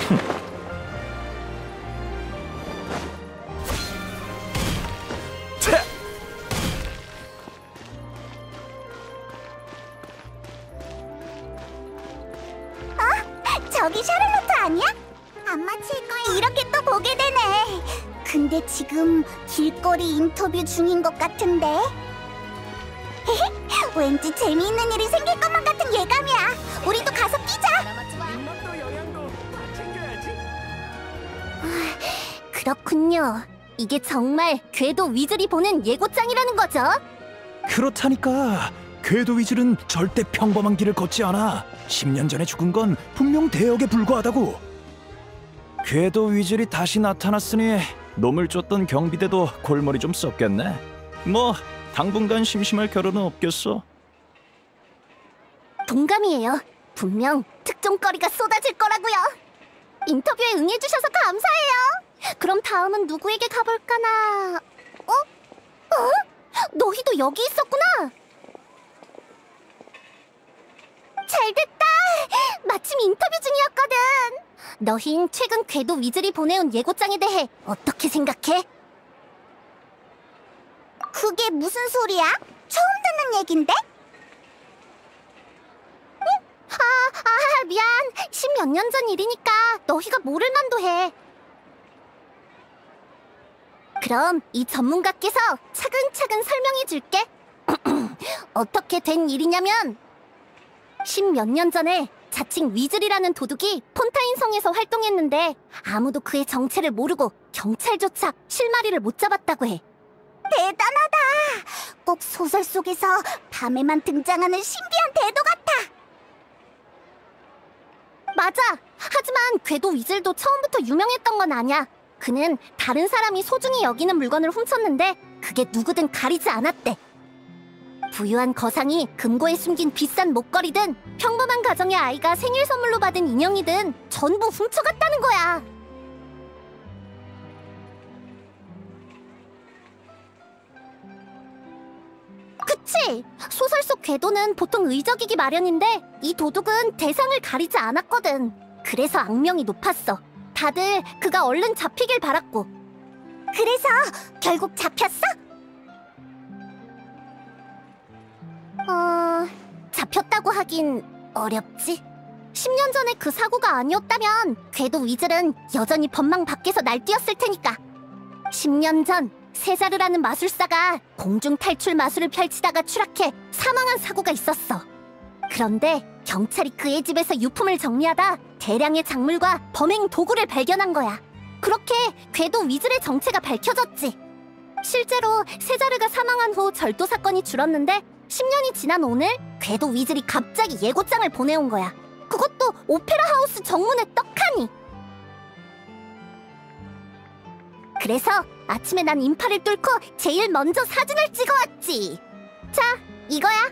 저기 샤를로트 아니야? 안 맞힐 거야. 이렇게 또 보게 되네. 근데 지금 길거리 인터뷰 중인 것 같은데. 왠지 재미있는 일이 생길 것만 같은 예감이야. 우리도 가서 뛰자. 그렇군요. 이게 정말 궤도 위즐이 보는 예고장이라는 거죠? 그렇다니까. 궤도 위즐은 절대 평범한 길을 걷지 않아. 10년 전에 죽은 건 분명 대역에 불과하다고. 궤도 위즐이 다시 나타났으니 놈을 쫓던 경비대도 골머리 좀 썼겠네. 뭐 당분간 심심할 겨를은 없겠어. 동감이에요. 분명 특종거리가 쏟아질 거라고요. 인터뷰에 응해주셔서 감사해요. 그럼 다음은 누구에게 가볼까나? 너희도 여기 있었구나. 잘됐다. 마침 인터뷰 중이었거든. 너흰 최근 궤도 위즐이 보내온 예고장에 대해 어떻게 생각해? 그게 무슨 소리야? 처음 듣는 얘긴데? 미안. 10몇 년 전 일이니까 너희가 모를 만도 해. 그럼 이 전문가께서 차근차근 설명해 줄게. 어떻게 된 일이냐면 10몇 년 전에 자칭 위즐이라는 도둑이 폰타인 성에서 활동했는데 아무도 그의 정체를 모르고 경찰조차 실마리를 못 잡았다고 해. 대단하다. 꼭 소설 속에서 밤에만 등장하는 신비한 대도 같아. 맞아. 하지만 궤도 위즐도 처음부터 유명했던 건 아니야. 그는 다른 사람이 소중히 여기는 물건을 훔쳤는데 그게 누구든 가리지 않았대. 부유한 거상이 금고에 숨긴 비싼 목걸이든 평범한 가정의 아이가 생일 선물로 받은 인형이든 전부 훔쳐갔다는 거야. 그치? 소설 속 궤도는 보통 의적이기 마련인데 이 도둑은 대상을 가리지 않았거든. 그래서 악명이 높았어. 다들 그가 얼른 잡히길 바랐고. 그래서 결국 잡혔어? 잡혔다고 하긴 어렵지. 10년 전에 그 사고가 아니었다면 궤도 위즐은 여전히 법망 밖에서 날뛰었을 테니까. 10년 전 세자르라는 마술사가 공중 탈출 마술을 펼치다가 추락해 사망한 사고가 있었어. 그런데 경찰이 그의 집에서 유품을 정리하다 대량의 작물과 범행 도구를 발견한 거야. 그렇게 궤도 위즐의 정체가 밝혀졌지. 실제로 세자르가 사망한 후 절도 사건이 줄었는데 10년이 지난 오늘 궤도 위즐이 갑자기 예고장을 보내온 거야. 그것도 오페라 하우스 정문에 떡하니. 그래서 아침에 난 인파를 뚫고 제일 먼저 사진을 찍어왔지. 자, 이거야.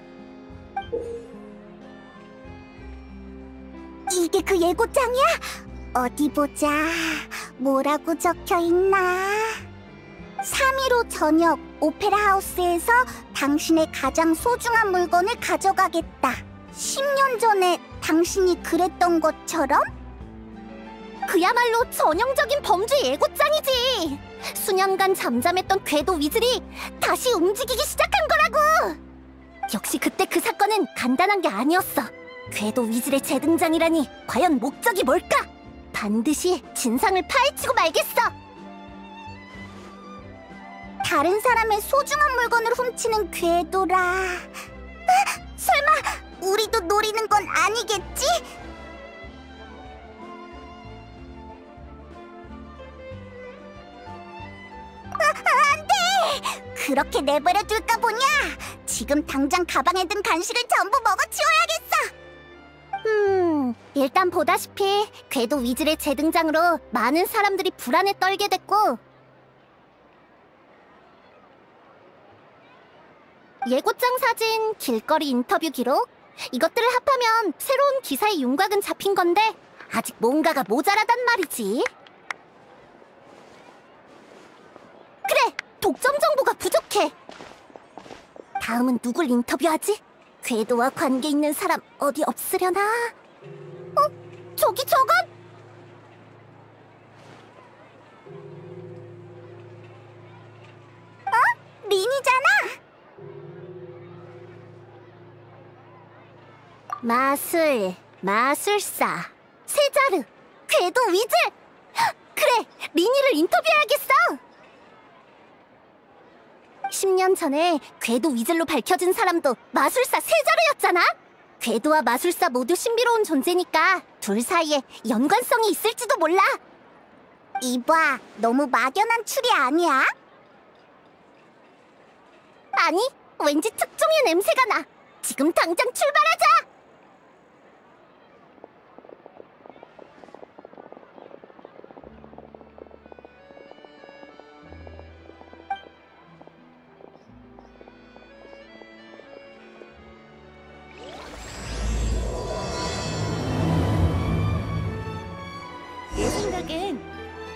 이게 그 예고장이야? 어디 보자. 뭐라고 적혀있나? 3.15 저녁 오페라 하우스에서 당신의 가장 소중한 물건을 가져가겠다. 10년 전에 당신이 그랬던 것처럼? 그야말로 전형적인 범죄 예고장이지. 수년간 잠잠했던 궤도 위즐이 다시 움직이기 시작한 거라고. 역시 그때 그 사건은 간단한 게 아니었어. 궤도 위즐의 재등장이라니 과연 목적이 뭘까? 반드시 진상을 파헤치고 말겠어. 다른 사람의 소중한 물건을 훔치는 궤도라. 설마 우리도 노리는 건 아니겠지? 안 돼! 그렇게 내버려 둘까 보냐? 지금 당장 가방에 든 간식을 전부 먹어치워야겠어. 일단 보다시피 궤도 위즐의 재등장으로 많은 사람들이 불안에 떨게 됐고, 예고장 사진, 길거리 인터뷰 기록, 이것들을 합하면 새로운 기사의 윤곽은 잡힌 건데 아직 뭔가가 모자라단 말이지. 그래! 독점 정보가 부족해! 다음은 누굴 인터뷰하지? 궤도와 관계 있는 사람 어디 없으려나? 저기 저건? 마술, 마술사, 세자르, 궤도 위즐! 그래, 리니를 인터뷰해야겠어! 10년 전에 궤도 위즐로 밝혀진 사람도 마술사 세자르였잖아? 궤도와 마술사 모두 신비로운 존재니까 둘 사이에 연관성이 있을지도 몰라! 이봐, 너무 막연한 추리 아니야? 아니, 왠지 특종의 냄새가 나! 지금 당장 출발하자! 내 생각엔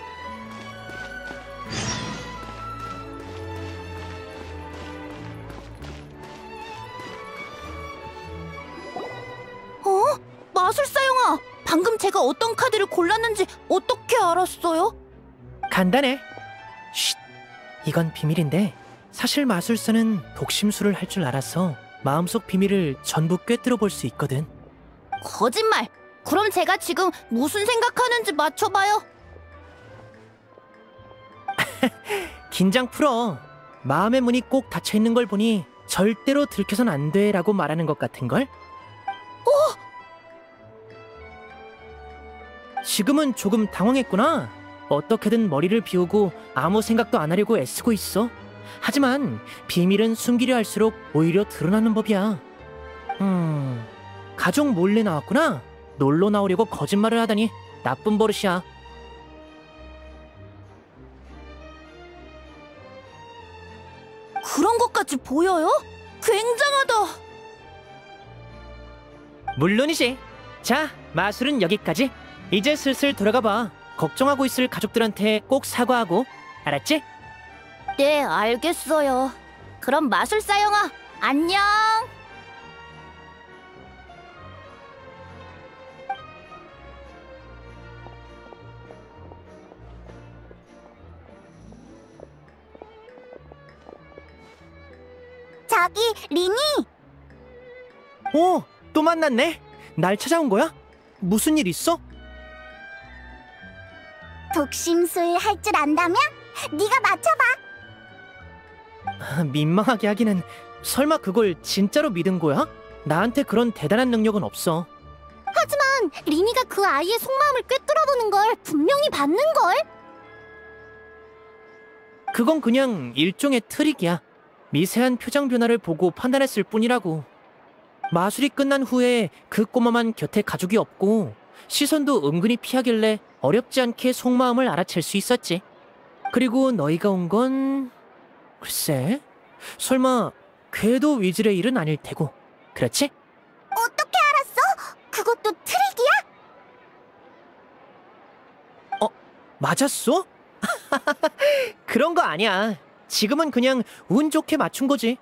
마술사 영아! 방금 제가 어떤 카드를 골랐는지 어떻게 알았어요? 간단해. 쉿. 이건 비밀인데 사실 마술사는 독심술을 할 줄 알아서 마음속 비밀을 전부 꿰뚫어 볼 수 있거든. 거짓말! 그럼 제가 지금 무슨 생각하는지 맞춰봐요. 긴장 풀어. 마음의 문이 꼭 닫혀 있는 걸 보니 절대로 들켜선 안 돼라고 말하는 것 같은걸? 지금은 조금 당황했구나. 어떻게든 머리를 비우고 아무 생각도 안 하려고 애쓰고 있어. 하지만 비밀은 숨기려 할수록 오히려 드러나는 법이야. 가족 몰래 나왔구나. 놀러 나오려고 거짓말을 하다니 나쁜 버릇이야. 그런 것까지 보여요? 굉장하다! 물론이지. 자, 마술은 여기까지. 이제 슬슬 돌아가봐. 걱정하고 있을 가족들한테 꼭 사과하고. 알았지? 네, 알겠어요. 그럼 마술사 영아, 안녕! 저기, 리니! 오, 또 만났네. 날 찾아온 거야? 무슨 일 있어? 독심술 할 줄 안다면? 네가 맞춰봐! 민망하게 하기는. 설마 그걸 진짜로 믿은 거야? 나한테 그런 대단한 능력은 없어. 하지만 리니가 그 아이의 속마음을 꿰뚫어보는 걸 분명히 봤는걸? 그건 그냥 일종의 트릭이야. 미세한 표정 변화를 보고 판단했을 뿐이라고. 마술이 끝난 후에 그 꼬마만 곁에 가족이 없고 시선도 은근히 피하길래 어렵지 않게 속마음을 알아챌 수 있었지. 그리고 너희가 온 건... 글쎄... 설마 궤도 위즐의 일은 아닐 테고. 그렇지? 어떻게 알았어? 그것도 트릭이야? 맞았어? 그런 거 아니야. 지금은 그냥 운 좋게 맞춘 거지.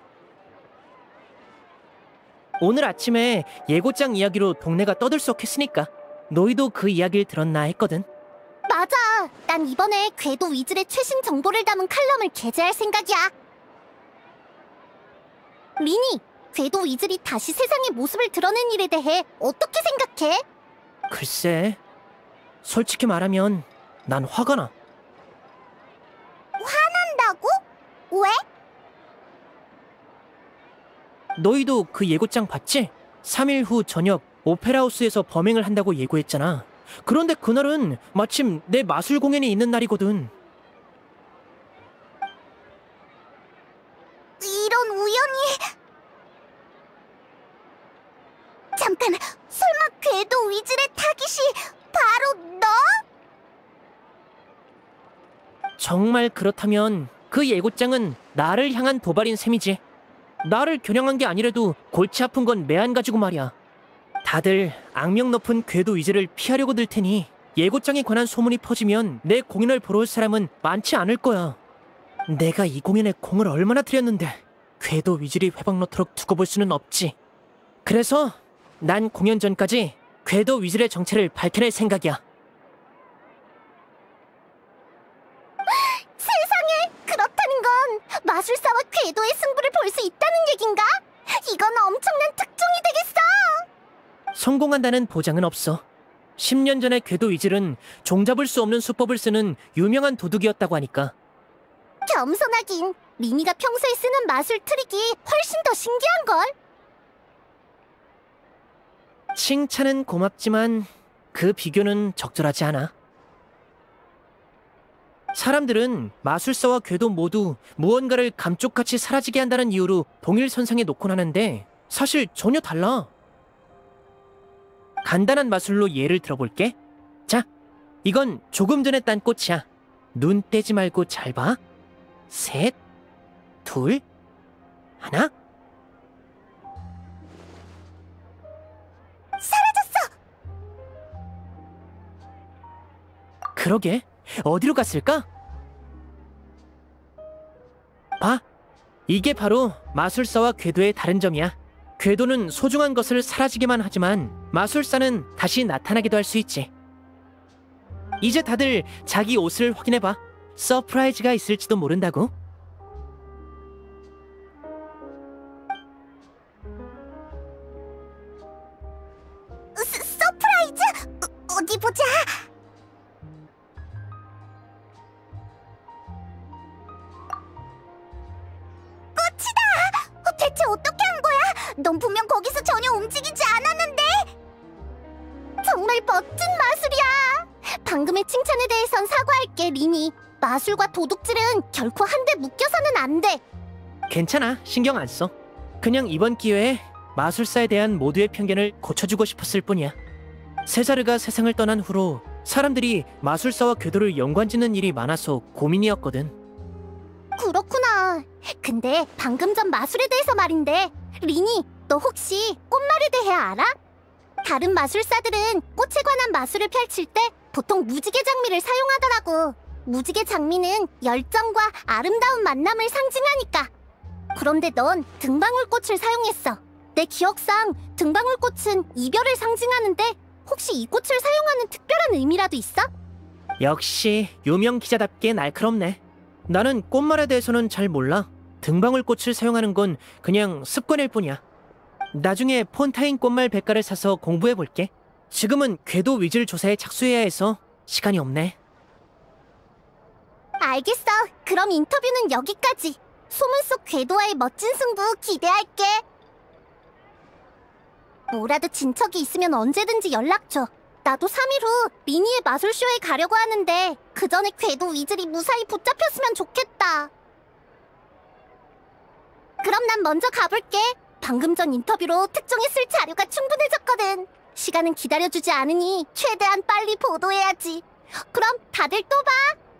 오늘 아침에 예고장 이야기로 동네가 떠들썩했으니까 너희도 그 이야기를 들었나 했거든. 맞아. 난 이번에 궤도 위즐의 최신 정보를 담은 칼럼을 게재할 생각이야. 리니, 궤도 위즐이 다시 세상의 모습을 드러낸 일에 대해 어떻게 생각해? 글쎄, 솔직히 말하면 난 화가 나. 한다고? 왜? 너희도 그 예고장 봤지? 3일 후 저녁 오페라하우스에서 범행을 한다고 예고했잖아. 그런데 그날은 마침 내 마술 공연이 있는 날이거든. 이런 우연이... 잠깐, 설마 궤도 위즐의 타깃이 바로 너? 정말 그렇다면 그 예고장은 나를 향한 도발인 셈이지. 나를 겨냥한 게 아니라도 골치 아픈 건 매한 가지고 말이야. 다들 악명 높은 궤도 위즐을 피하려고 들 테니 예고장에 관한 소문이 퍼지면 내 공연을 보러 올 사람은 많지 않을 거야. 내가 이 공연에 공을 얼마나 들였는데 궤도 위즐이 회방 놓도록 두고 볼 수는 없지. 그래서 난 공연 전까지 궤도 위즐의 정체를 밝혀낼 생각이야. 세상에, 그렇다는 건 마술사와 궤도의 승부를 볼 수 있다는 얘긴가? 이건 엄청난 특종이 되겠어! 성공한다는 보장은 없어. 10년 전에 궤도 위즐은 종잡을 수 없는 수법을 쓰는 유명한 도둑이었다고 하니까. 겸손하긴. 리니가 평소에 쓰는 마술 트릭이 훨씬 더 신기한걸. 칭찬은 고맙지만 그 비교는 적절하지 않아. 사람들은 마술사와 궤도 모두 무언가를 감쪽같이 사라지게 한다는 이유로 동일선상에 놓곤 하는데 사실 전혀 달라. 간단한 마술로 예를 들어볼게. 자, 이건 조금 전에 딴 꽃이야. 눈 떼지 말고 잘 봐. 셋, 둘, 하나. 사라졌어! 그러게, 어디로 갔을까? 봐, 이게 바로 마술사와 궤도의 다른 점이야. 궤도는 소중한 것을 사라지게만 하지만 마술사는 다시 나타나기도 할 수 있지. 이제 다들 자기 옷을 확인해봐. 서프라이즈가 있을지도 모른다고. 서프라이즈? 어디 보자. 꽃이다! 대체 어떻게 한 거야? 넌 분명 거기서 전혀 움직이지 않았는데? 정말 멋진 마술이야. 방금의 칭찬에 대해선 사과할게, 리니. 마술과 도둑질은 결코 한데 묶여서는 안 돼. 괜찮아, 신경 안 써. 그냥 이번 기회에 마술사에 대한 모두의 편견을 고쳐주고 싶었을 뿐이야. 세자르가 세상을 떠난 후로 사람들이 마술사와 궤도를 연관짓는 일이 많아서 고민이었거든. 그렇구나. 근데 방금 전 마술에 대해서 말인데, 리니, 너 혹시 꽃말에 대해 알아? 다른 마술사들은 꽃에 관한 마술을 펼칠 때 보통 무지개 장미를 사용하더라고. 무지개 장미는 열정과 아름다운 만남을 상징하니까. 그런데 넌 등방울꽃을 사용했어. 내 기억상 등방울꽃은 이별을 상징하는데 혹시 이 꽃을 사용하는 특별한 의미라도 있어? 역시 유명 기자답게 날카롭네. 나는 꽃말에 대해서는 잘 몰라. 등방울꽃을 사용하는 건 그냥 습관일 뿐이야. 나중에 폰타인 꽃말 백과를 사서 공부해볼게. 지금은 궤도 위즐 조사에 착수해야 해서 시간이 없네. 알겠어. 그럼 인터뷰는 여기까지. 소문 속 궤도와의 멋진 승부 기대할게. 뭐라도 진척이 있으면 언제든지 연락줘. 나도 3일 후 리니의 마술쇼에 가려고 하는데 그 전에 궤도 위즐이 무사히 붙잡혔으면 좋겠다. 그럼 난 먼저 가볼게. 방금 전 인터뷰로 특종했을 자료가 충분해졌거든. 시간은 기다려주지 않으니 최대한 빨리 보도해야지. 그럼 다들 또 봐.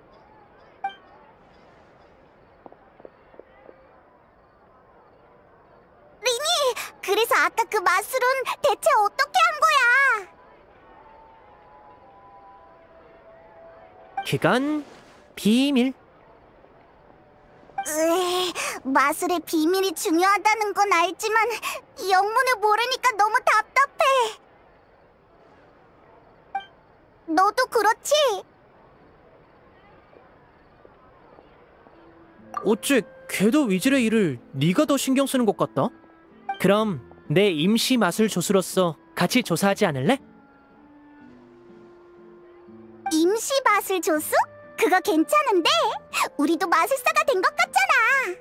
리니, 그래서 아까 그 마술은 대체 어떻게 한 거야? 그건 비밀. 마술의 비밀이 중요하다는 건 알지만 영문을 모르니까 너무 답답해. 너도 그렇지? 어째 궤도 위즐의 일을 네가 더 신경 쓰는 것 같다? 그럼 내 임시 마술 조수로서 같이 조사하지 않을래? 임시 마술 조수? 그거 괜찮은데? 우리도 마술사가 된 것 같잖아.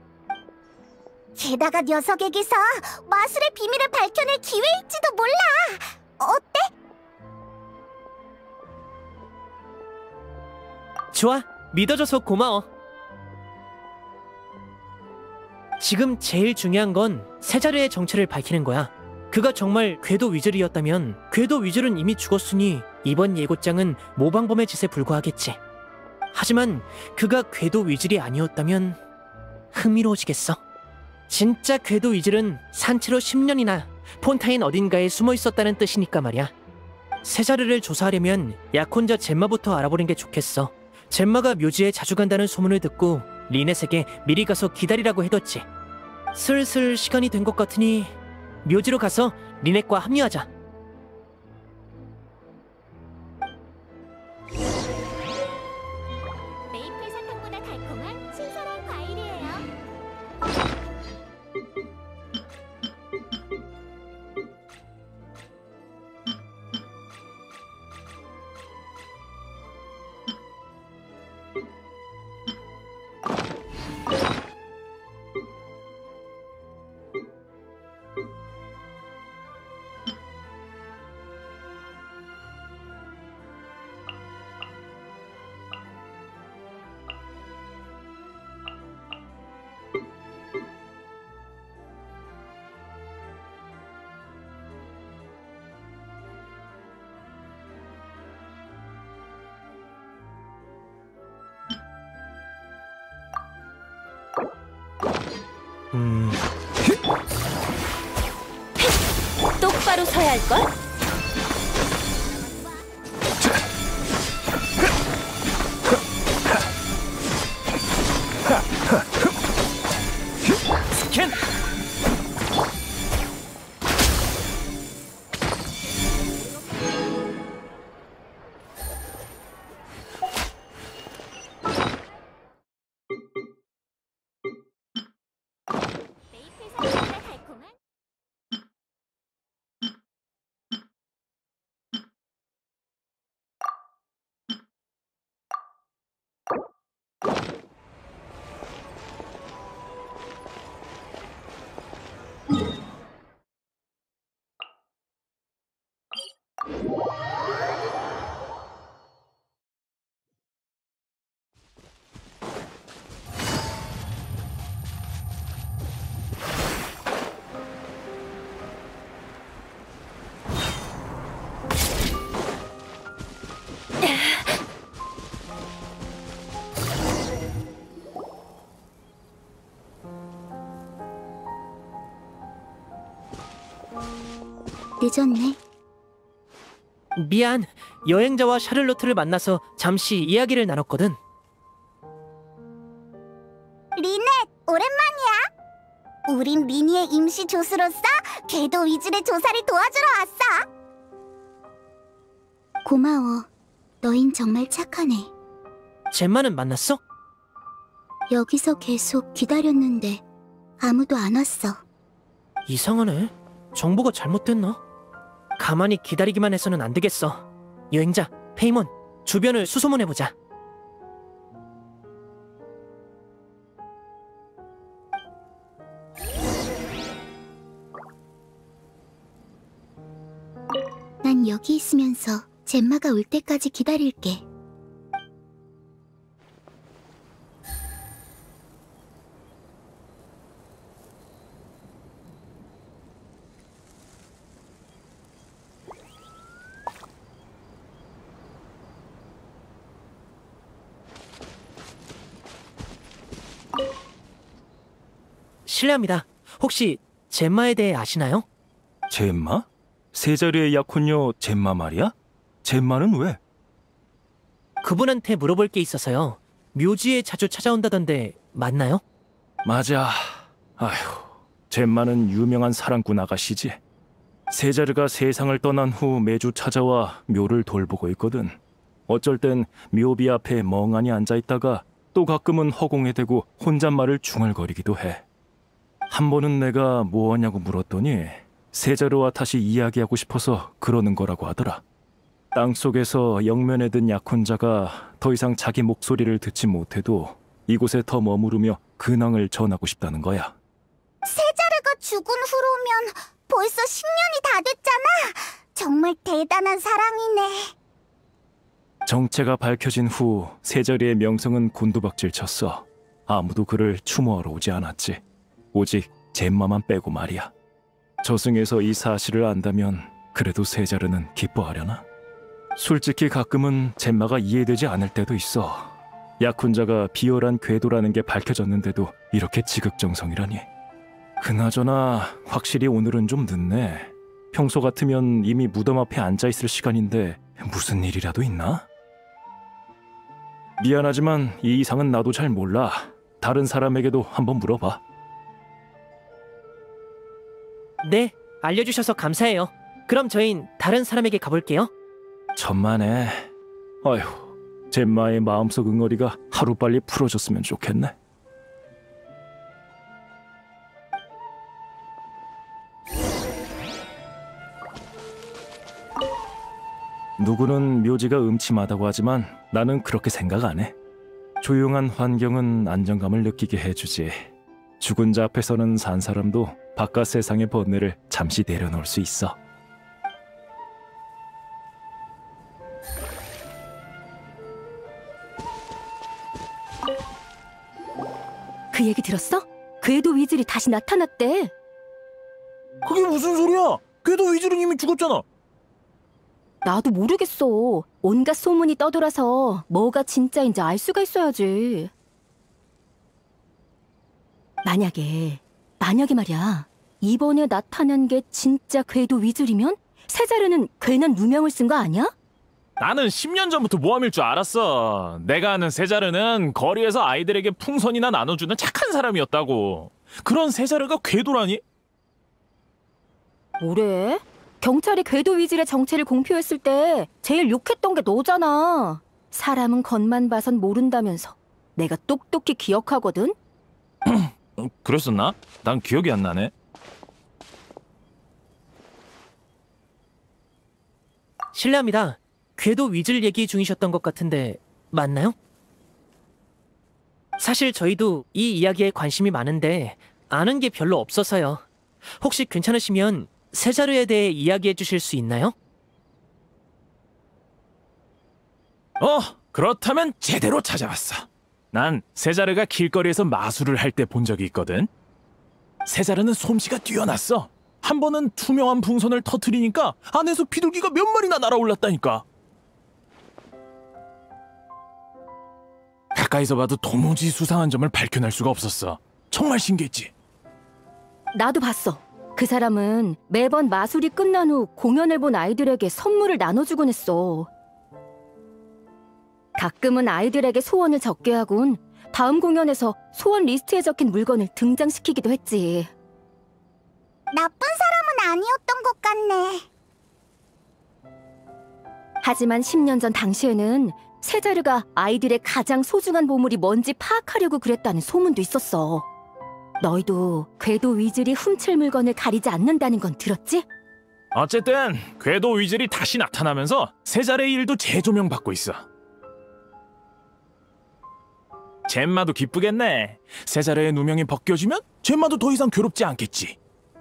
게다가 녀석에게서 마술의 비밀을 밝혀낼 기회일지도 몰라. 어때? 좋아, 믿어줘서 고마워. 지금 제일 중요한 건 세자르의 정체를 밝히는 거야. 그가 정말 궤도 위즐이었다면 궤도 위즐은 이미 죽었으니 이번 예고장은 모방범의 짓에 불과하겠지. 하지만 그가 궤도 위즐이 아니었다면 흥미로워지겠어. 진짜 궤도 위즐은 산채로 10년이나 폰타인 어딘가에 숨어 있었다는 뜻이니까 말이야. 세자르를 조사하려면 약혼자 젬마부터 알아보는 게 좋겠어. 젬마가 묘지에 자주 간다는 소문을 듣고 리넷에게 미리 가서 기다리라고 해뒀지. 슬슬 시간이 된 것 같으니 묘지로 가서 리넷과 합류하자. 메이플 사탕보다 달콤한 신선한 과일이에요. 똑바로 서야 할걸? 스캔! 메이플 사과가 달콤한 늦었네. 미안. 여행자와 샤를로트를 만나서 잠시 이야기를 나눴거든. 리넷, 오랜만이야. 우린 미니의 임시 조수로서 궤도 위즐의 조사를 도와주러 왔어. 고마워. 너흰 정말 착하네. 젬마는 만났어? 여기서 계속 기다렸는데 아무도 안 왔어. 이상하네. 정보가 잘못됐나? 가만히 기다리기만 해서는 안 되겠어. 여행자, 페이몬, 주변을 수소문해보자. 난 여기 있으면서 젬마가 올 때까지 기다릴게. 실례합니다. 혹시 젬마에 대해 아시나요? 젬마? 세 자리의 약혼녀 젬마 말이야? 젬마는 왜? 그분한테 물어볼 게 있어서요. 묘지에 자주 찾아온다던데 맞나요? 맞아. 아휴, 젬마는 유명한 사랑꾼 아가씨지. 세자르가 세상을 떠난 후 매주 찾아와 묘를 돌보고 있거든. 어쩔 땐 묘비 앞에 멍하니 앉아있다가 또 가끔은 허공에 대고 혼잣말을 중얼거리기도 해. 한 번은 내가 뭐하냐고 물었더니 세자르와 다시 이야기하고 싶어서 그러는 거라고 하더라. 땅속에서 영면에 든 약혼자가 더 이상 자기 목소리를 듣지 못해도 이곳에 더 머무르며 근황을 전하고 싶다는 거야. 세자르가 죽은 후로면 벌써 10년이 다 됐잖아. 정말 대단한 사랑이네. 정체가 밝혀진 후 세자리의 명성은 곤두박질 쳤어. 아무도 그를 추모하러 오지 않았지. 오직 젬마만 빼고 말이야. 저승에서 이 사실을 안다면 그래도 세자르는 기뻐하려나? 솔직히 가끔은 젬마가 이해되지 않을 때도 있어. 약혼자가 비열한 궤도라는 게 밝혀졌는데도 이렇게 지극정성이라니. 그나저나 확실히 오늘은 좀 늦네. 평소 같으면 이미 무덤 앞에 앉아있을 시간인데 무슨 일이라도 있나? 미안하지만 이 이상은 나도 잘 몰라. 다른 사람에게도 한번 물어봐. 네, 알려주셔서 감사해요. 그럼 저흰 다른 사람에게 가볼게요. 천만에. 아휴, 젬마의 마음속 응어리가 하루빨리 풀어졌으면 좋겠네. 누구는 묘지가 음침하다고 하지만 나는 그렇게 생각 안 해. 조용한 환경은 안정감을 느끼게 해주지. 죽은 자 앞에서는 산 사람도 바깥 세상의 번뇌를 잠시 내려놓을 수 있어. 그 얘기 들었어? 궤도 위즐이 다시 나타났대. 그게 무슨 소리야? 궤도 위즐은 이미 죽었잖아. 나도 모르겠어. 온갖 소문이 떠돌아서 뭐가 진짜인지 알 수가 있어야지. 만약에 만약에 말이야, 이번에 나타난 게 진짜 궤도 위즐이면 세자르는 괜한 누명을 쓴 거 아니야? 나는 10년 전부터 모함일 줄 알았어. 내가 아는 세자르는 거리에서 아이들에게 풍선이나 나눠주는 착한 사람이었다고. 그런 세자르가 궤도라니? 뭐래? 경찰이 궤도 위즐의 정체를 공표했을 때 제일 욕했던 게 너잖아. 사람은 겉만 봐선 모른다면서. 내가 똑똑히 기억하거든? 그랬었나? 난 기억이 안 나네. 실례합니다. 궤도 위즐 얘기 중이셨던 것 같은데 맞나요? 사실 저희도 이 이야기에 관심이 많은데 아는 게 별로 없어서요. 혹시 괜찮으시면 세자르에 대해 이야기해 주실 수 있나요? 그렇다면 제대로 찾아왔어. 난 세자르가 길거리에서 마술을 할 때 본 적이 있거든. 세자르는 솜씨가 뛰어났어. 한 번은 투명한 풍선을 터트리니까 안에서 비둘기가 몇 마리나 날아올랐다니까. 가까이서 봐도 도무지 수상한 점을 밝혀낼 수가 없었어. 정말 신기했지? 나도 봤어. 그 사람은 매번 마술이 끝난 후 공연을 본 아이들에게 선물을 나눠주곤 했어. 가끔은 아이들에게 소원을 적게 하곤 다음 공연에서 소원 리스트에 적힌 물건을 등장시키기도 했지. 나쁜 사람은 아니었던 것 같네. 하지만 10년 전 당시에는 세자르가 아이들의 가장 소중한 보물이 뭔지 파악하려고 그랬다는 소문도 있었어. 너희도 궤도 위즐이 훔칠 물건을 가리지 않는다는 건 들었지? 어쨌든 궤도 위즐이 다시 나타나면서 세자르의 일도 재조명받고 있어. 젬마도 기쁘겠네. 세자르의 누명이 벗겨지면 젬마도 더 이상 괴롭지 않겠지.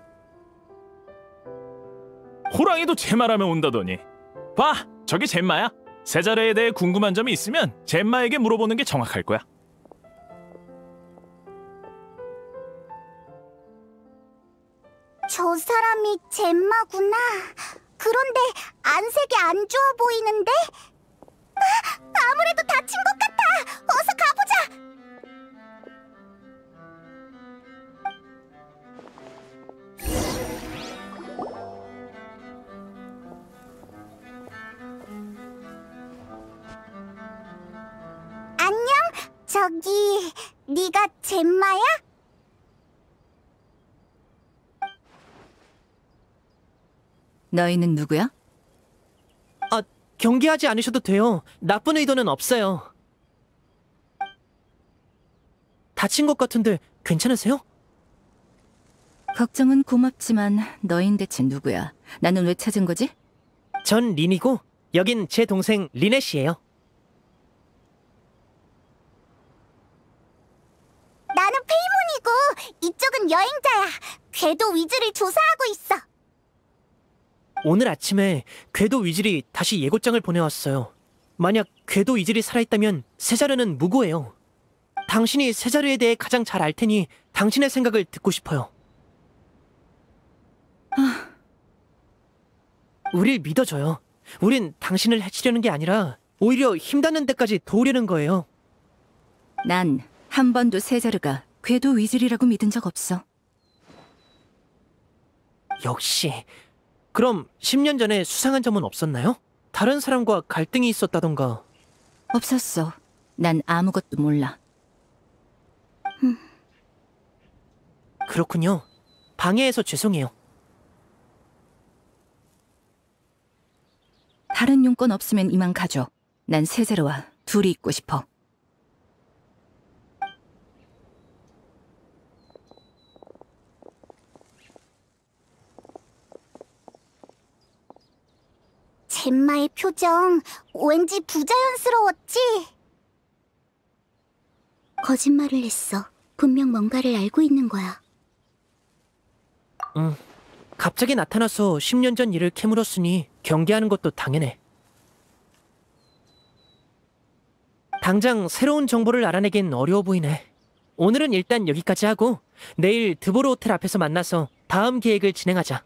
호랑이도 젬마라면 온다더니. 봐, 저기 젬마야. 세자르에 대해 궁금한 점이 있으면 젬마에게 물어보는 게 정확할 거야. 저 사람이 젬마구나. 그런데 안색이 안 좋아 보이는데? 아무래도 다친 것 같아. 어서 가보자. 안녕? 저기, 네가 젬마야? 너희는 누구야? 경계하지 않으셔도 돼요. 나쁜 의도는 없어요. 다친 것 같은데 괜찮으세요? 걱정은 고맙지만 너흰 대체 누구야? 나는 왜 찾은 거지? 전 린이고 여긴 제 동생 리넷이에요. 나는 페이몬이고 이쪽은 여행자야. 궤도 위즐을 조사하고 있어. 오늘 아침에 궤도 위즐이 다시 예고장을 보내왔어요. 만약 궤도 위즐이 살아있다면 세자르는 무고해요. 당신이 세자르에 대해 가장 잘 알 테니 당신의 생각을 듣고 싶어요. 우릴 믿어줘요. 우린 당신을 해치려는 게 아니라 오히려 힘닿는 데까지 도우려는 거예요. 난 한 번도 세자르가 궤도 위즐이라고 믿은 적 없어. 역시. 그럼 10년 전에 수상한 점은 없었나요? 다른 사람과 갈등이 있었다던가. 없었어. 난 아무것도 몰라. 그렇군요. 방해해서 죄송해요. 다른 용건 없으면 이만 가져. 난 세자르와 둘이 있고 싶어. 젬마의 표정 왠지 부자연스러웠지? 거짓말을 했어. 분명 뭔가를 알고 있는 거야. 갑자기 나타나서 10년 전 일을 캐물었으니 경계하는 것도 당연해. 당장 새로운 정보를 알아내긴 어려워 보이네. 오늘은 일단 여기까지 하고 내일 드보르 호텔 앞에서 만나서 다음 계획을 진행하자.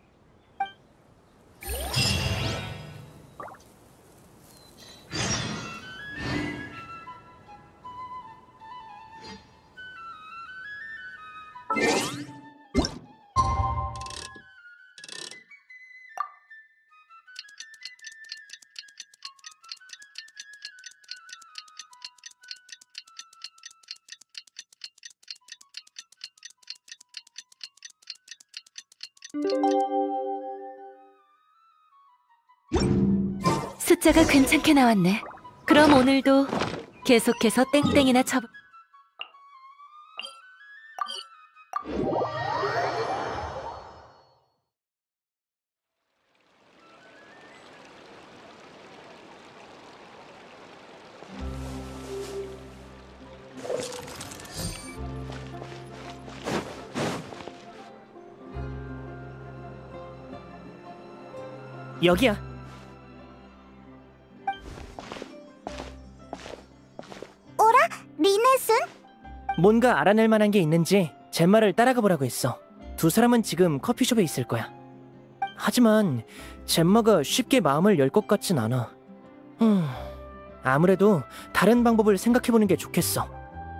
숫자가 괜찮게 나왔네. 그럼 오늘도 계속해서 땡땡이나 쳐보... 여기야. 리넷은? 뭔가 알아낼 만한 게 있는지 젬마를 따라가 보라고 했어. 두 사람은 지금 커피숍에 있을 거야. 하지만 젬마가 쉽게 마음을 열 것 같진 않아. 아무래도 다른 방법을 생각해보는 게 좋겠어.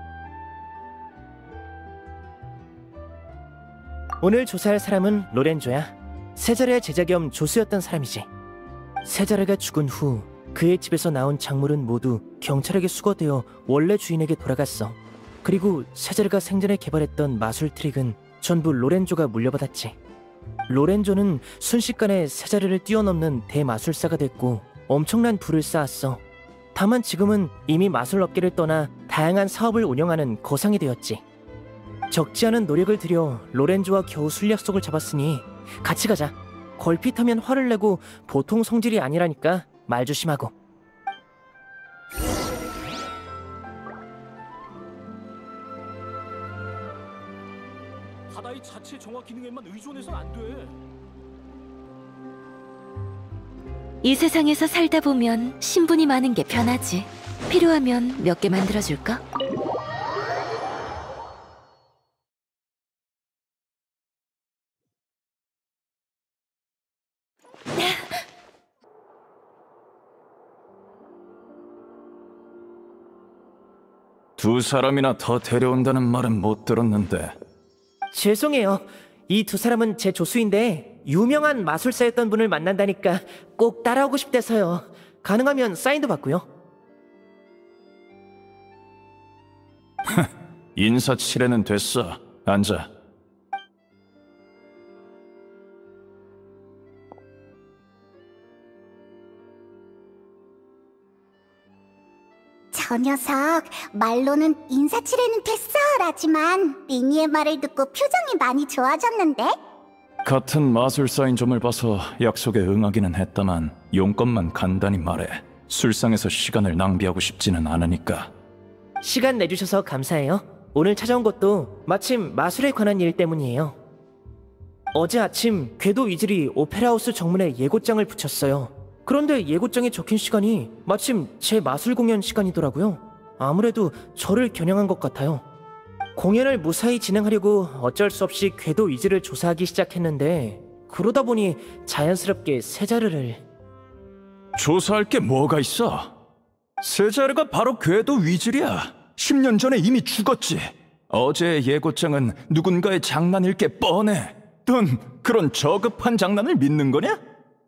오늘 조사할 사람은 로렌조야. 세자르의 제자 겸 조수였던 사람이지. 세자르가 죽은 후 그의 집에서 나온 작물은 모두 경찰에게 수거되어 원래 주인에게 돌아갔어. 그리고 세자르가 생전에 개발했던 마술 트릭은 전부 로렌조가 물려받았지. 로렌조는 순식간에 세자르를 뛰어넘는 대마술사가 됐고 엄청난 부를 쌓았어. 다만 지금은 이미 마술 업계를 떠나 다양한 사업을 운영하는 거상이 되었지. 적지 않은 노력을 들여 로렌조와 겨우 술 약속을 잡았으니 같이 가자. 걸핏하면 화를 내고 보통 성질이 아니라니까 말 조심하고. 바다의 자체 정화 기능에만 의존해서는 안 돼. 이 세상에서 살다 보면 신분이 많은 게 편하지. 필요하면 몇 개 만들어줄까? 두 사람이나 더 데려온다는 말은 못 들었는데. 죄송해요. 이 두 사람은 제 조수인데 유명한 마술사였던 분을 만난다니까 꼭 따라오고 싶대서요. 가능하면 사인도 받고요. 인사치레는 됐어. 앉아. 저 녀석 말로는 인사치레는 됐어 라지만 리니의 말을 듣고 표정이 많이 좋아졌는데? 같은 마술사인 점을 봐서 약속에 응하기는 했다만 용건만 간단히 말해. 술상에서 시간을 낭비하고 싶지는 않으니까. 시간 내주셔서 감사해요. 오늘 찾아온 것도 마침 마술에 관한 일 때문이에요. 어제 아침 궤도 위즐이 오페라하우스 정문에 예고장을 붙였어요. 그런데 예고장에 적힌 시간이 마침 제 마술 공연 시간이더라고요. 아무래도 저를 겨냥한 것 같아요. 공연을 무사히 진행하려고 어쩔 수 없이 궤도 위즐을 조사하기 시작했는데 그러다 보니 자연스럽게 세자르를... 조사할 게 뭐가 있어? 세자르가 바로 궤도 위즐이야. 10년 전에 이미 죽었지. 어제의 예고장은 누군가의 장난일 게 뻔해. 넌 그런 저급한 장난을 믿는 거냐?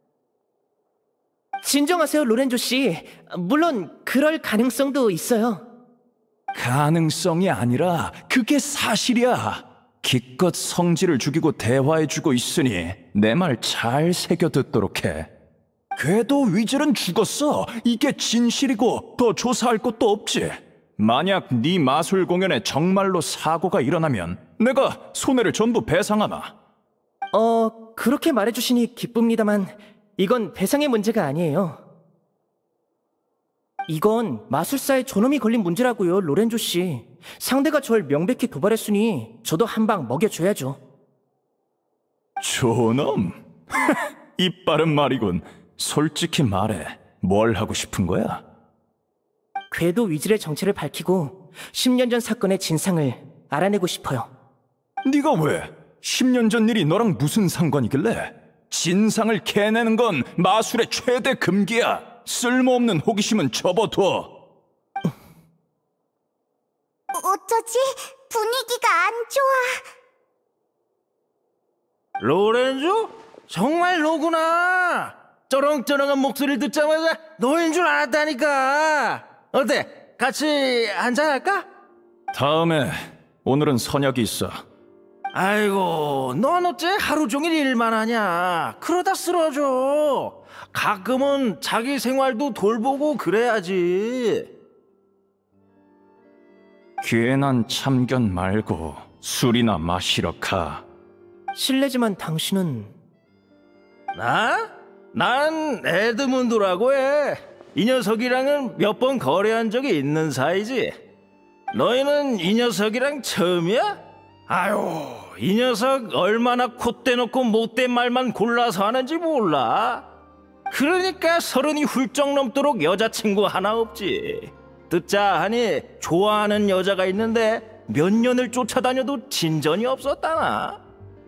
진정하세요, 로렌조 씨. 물론 그럴 가능성도 있어요. 가능성이 아니라 그게 사실이야. 기껏 성질을 죽이고 대화해주고 있으니 내 말 잘 새겨듣도록 해. 궤도 위즐은 죽었어. 이게 진실이고 더 조사할 것도 없지. 만약 네 마술 공연에 정말로 사고가 일어나면 내가 손해를 전부 배상하마. 그렇게 말해주시니 기쁩니다만 이건 배상의 문제가 아니에요. 이건 마술사의 존엄이 걸린 문제라고요, 로렌조 씨. 상대가 절 명백히 도발했으니 저도 한 방 먹여줘야죠. 존엄? 이빠른 말이군. 솔직히 말해. 뭘 하고 싶은 거야? 궤도 위즐의 정체를 밝히고 10년 전 사건의 진상을 알아내고 싶어요. 네가 왜? 10년 전 일이 너랑 무슨 상관이길래? 진상을 캐내는 건 마술의 최대 금기야. 쓸모없는 호기심은 접어둬. 어쩌지? 분위기가 안 좋아. 로렌조? 정말 너구나. 쩌렁쩌렁한 목소리를 듣자마자 너인 줄 알았다니까. 어때? 같이 한잔할까? 다음에. 오늘은 선약이 있어. 아이고, 넌 어째 하루 종일 일만 하냐? 그러다 쓰러져. 가끔은 자기 생활도 돌보고 그래야지. 괜한 참견 말고 술이나 마시러 가. 실례지만 당신은 나? 난 에드문드라고 해. 이 녀석이랑은 몇 번 거래한 적이 있는 사이지. 너희는 이 녀석이랑 처음이야? 아유, 이 녀석 얼마나 콧대 놓고 못된 말만 골라서 하는지 몰라. 그러니까 30이 훌쩍 넘도록 여자친구 하나 없지. 듣자 하니 좋아하는 여자가 있는데 몇 년을 쫓아다녀도 진전이 없었다나.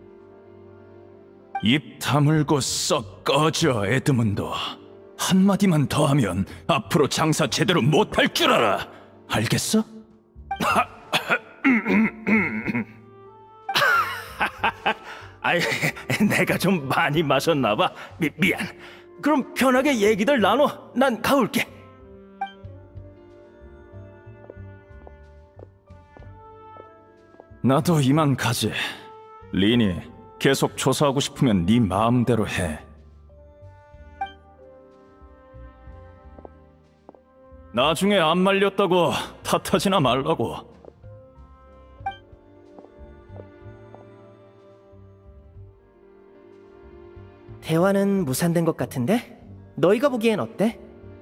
입 다물고 썩 꺼져, 에드문드. 한마디만 더 하면 앞으로 장사 제대로 못할 줄 알아. 알겠어? 아이, 내가 좀 많이 마셨나 봐. 미안. 그럼 편하게 얘기들 나눠. 난 가볼게. 나도 이만 가지. 리니, 계속 조사하고 싶으면 네 마음대로 해. 나중에 안 말렸다고 탓하지나 말라고. 대화는 무산된 것 같은데? 너희가 보기엔 어때?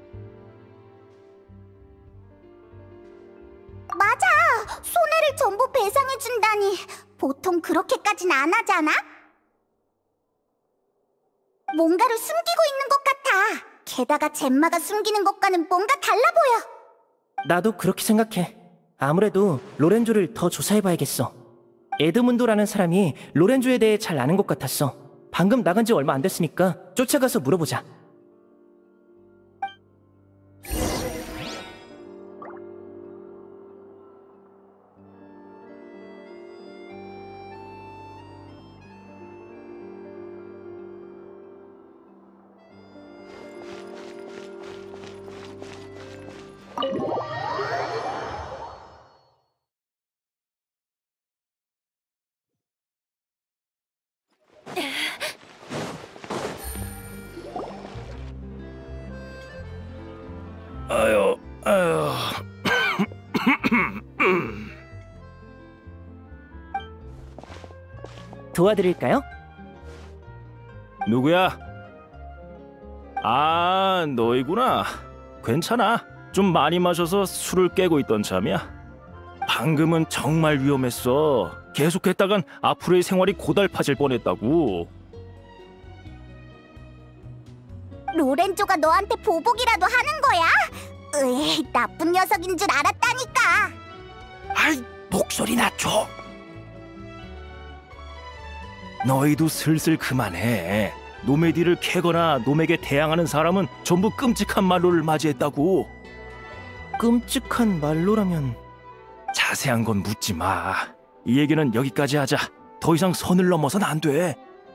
맞아. 손해를 전부 배상해준다니. 보통 그렇게까진 안 하잖아? 뭔가를 숨기고 있는 것 같아. 게다가 젬마가 숨기는 것과는 뭔가 달라 보여. 나도 그렇게 생각해. 아무래도 로렌조를 더 조사해봐야겠어. 에드문도라는 사람이 로렌조에 대해 잘 아는 것 같았어. 방금 나간 지 얼마 안 됐으니까 쫓아가서 물어보자. 아유. 도와드릴까요? 누구야? 아, 너희구나. 괜찮아. 좀 많이 마셔서 술을 깨고 있던 참이야. 방금은 정말 위험했어. 계속했다간 앞으로의 생활이 고달파질 뻔했다고. 로렌조가 너한테 보복이라도 하는 거야? 으이, 나쁜 녀석인 줄 알았다니까. 아이, 목소리 낮춰. 너희도 슬슬 그만해. 노메디를 캐거나 놈에게 대항하는 사람은 전부 끔찍한 말로를 맞이했다고. 끔찍한 말로라면 자세한 건 묻지 마. 이 얘기는 여기까지 하자. 더 이상 선을 넘어선 안 돼.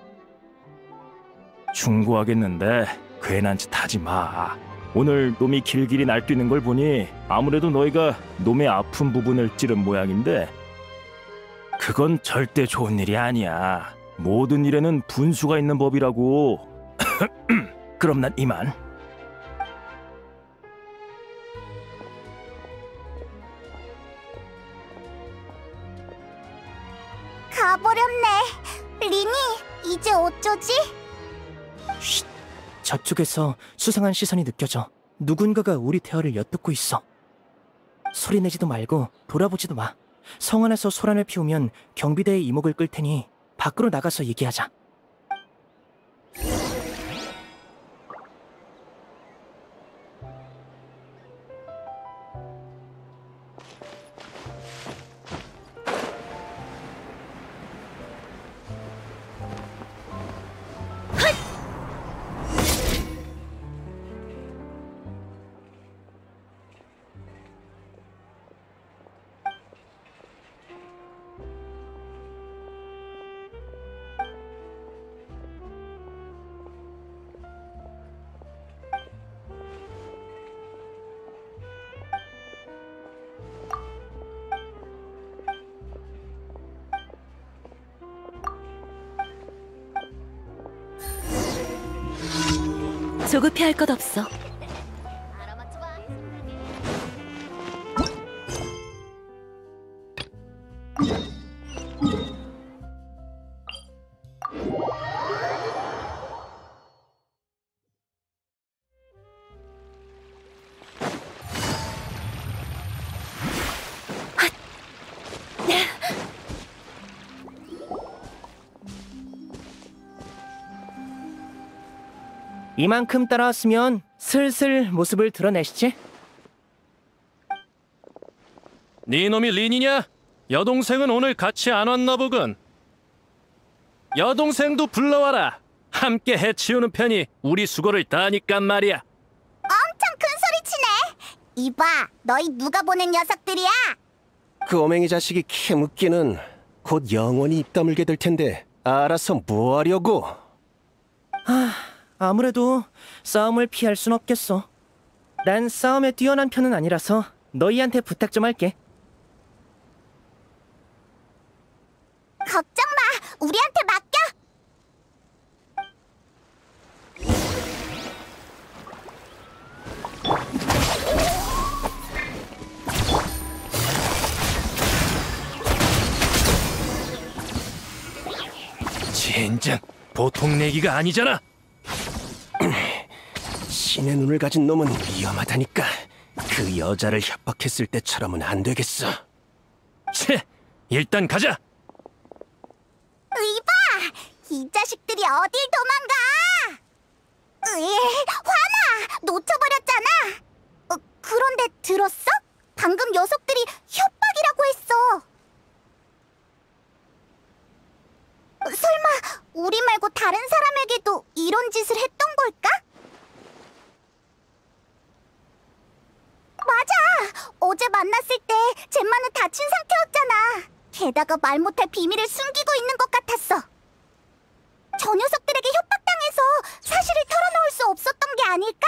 충고하겠는데 괜한 짓 하지 마. 오늘 놈이 길길이 날뛰는 걸 보니 아무래도 너희가 놈의 아픈 부분을 찌른 모양인데, 그건 절대 좋은 일이 아니야. 모든 일에는 분수가 있는 법이라고. 그럼 난 이만. 가버렸네. 리니, 이제 어쩌지? 저쪽에서 수상한 시선이 느껴져. 누군가가 우리 대화를 엿듣고 있어. 소리내지도 말고 돌아보지도 마. 성 안에서 소란을 피우면 경비대의 이목을 끌 테니 밖으로 나가서 얘기하자. 조급해할 것 없어. 이만큼 따라왔으면 슬슬 모습을 드러내시지? 네 놈이 린이냐? 여동생은 오늘 같이 안 왔나 보군. 여동생도 불러와라. 함께 해치우는 편이 우리 수고를 다하니까 말이야. 엄청 큰 소리 치네. 이봐, 너희 누가 보낸 녀석들이야? 그 오맹이 자식이 캐묻기는 곧 영원히 입 다물게 될 텐데 알아서 뭐 하려고? 아무래도 싸움을 피할 순 없겠어. 난 싸움에 뛰어난 편은 아니라서 너희한테 부탁 좀 할게. 걱정 마, 우리한테 맡겨. 젠장, 보통 내기가 아니잖아. 신의 눈을 가진 놈은 위험하다니까. 그 여자를 협박했을 때처럼은 안 되겠어. 채, 일단 가자. 이봐, 이 자식들이 어딜 도망가? 화나, 놓쳐버렸잖아. 그런데 들었어? 방금 녀석들이 협박이라고 했어. 설마 우리 말고 다른 사람에게도 이런 짓을 했던 걸까? 맞아! 어제 만났을 때 젬마는 다친 상태였잖아. 게다가 말 못할 비밀을 숨기고 있는 것 같았어. 저 녀석들에게 협박당해서 사실을 털어놓을 수 없었던 게 아닐까?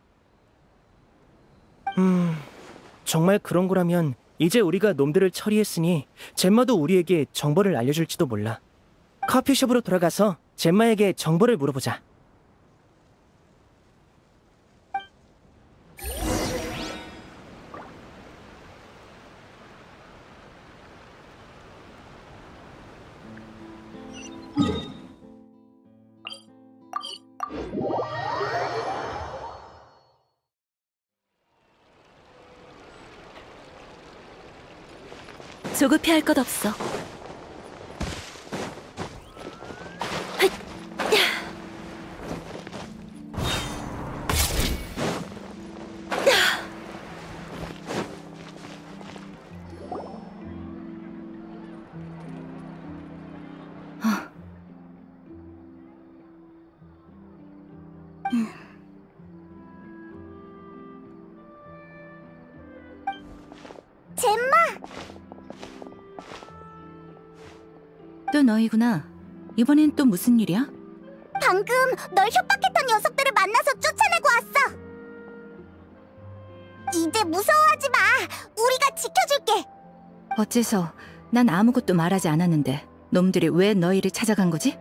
정말 그런 거라면 이제 우리가 놈들을 처리했으니 젬마도 우리에게 정보를 알려줄지도 몰라. 커피숍으로 돌아가서 젬마에게 정보를 물어보자. 조급해할 것 없어. 젬마! 또 너희구나. 이번엔 또 무슨 일이야? 방금 널 협박했던 녀석들을 만나서 쫓아내고 왔어. 이제 무서워하지 마. 우리가 지켜줄게. 어째서 난 아무것도 말하지 않았는데 놈들이 왜 너희를 찾아간 거지?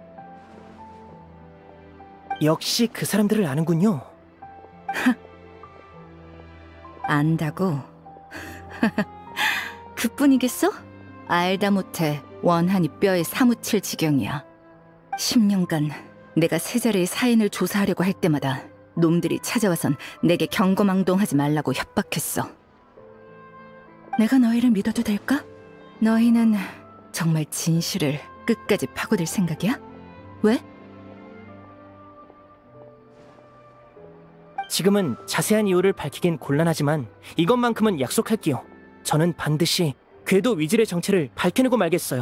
역시 그 사람들을 아는군요. 안다고? 그뿐이겠어? 알다 못해 원한이 뼈에 사무칠 지경이야. 10년간 내가 세자리의 사인을 조사하려고 할 때마다 놈들이 찾아와선 내게 경거망동하지 말라고 협박했어. 내가 너희를 믿어도 될까? 너희는 정말 진실을 끝까지 파고들 생각이야? 왜? 지금은 자세한 이유를 밝히긴 곤란하지만 이것만큼은 약속할게요. 저는 반드시 궤도 위즐의 정체를 밝혀내고 말겠어요.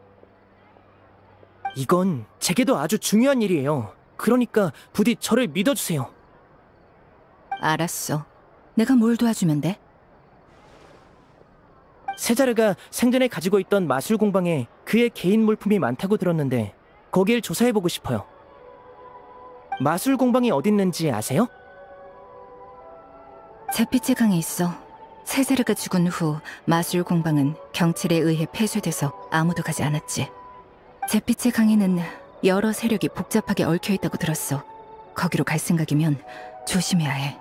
이건 제게도 아주 중요한 일이에요. 그러니까 부디 저를 믿어주세요. 알았어. 내가 뭘 도와주면 돼? 세자르가 생전에 가지고 있던 마술 공방에 그의 개인 물품이 많다고 들었는데 거길 조사해보고 싶어요. 마술 공방이 어딨는지 아세요? 제피체 강에 있어. 세자르가 죽은 후 마술 공방은 경찰에 의해 폐쇄돼서 아무도 가지 않았지. 제피체 강에는 여러 세력이 복잡하게 얽혀있다고 들었어. 거기로 갈 생각이면 조심해야 해.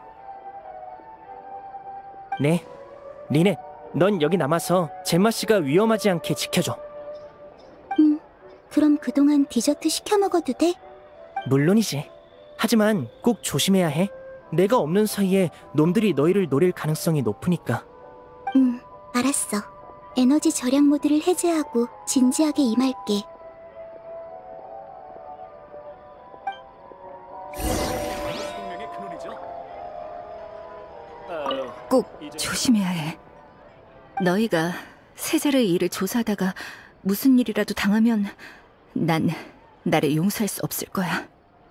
네. 리넷, 넌 여기 남아서 젬마 씨가 위험하지 않게 지켜줘. 그럼 그동안 디저트 시켜 먹어도 돼? 물론이지. 하지만 꼭 조심해야 해. 내가 없는 사이에 놈들이 너희를 노릴 가능성이 높으니까. 알았어. 에너지 절약 모드를 해제하고 진지하게 임할게. 꼭 조심해야 해. 너희가 세자르의 일을 조사하다가 무슨 일이라도 당하면 난 나를 용서할 수 없을 거야.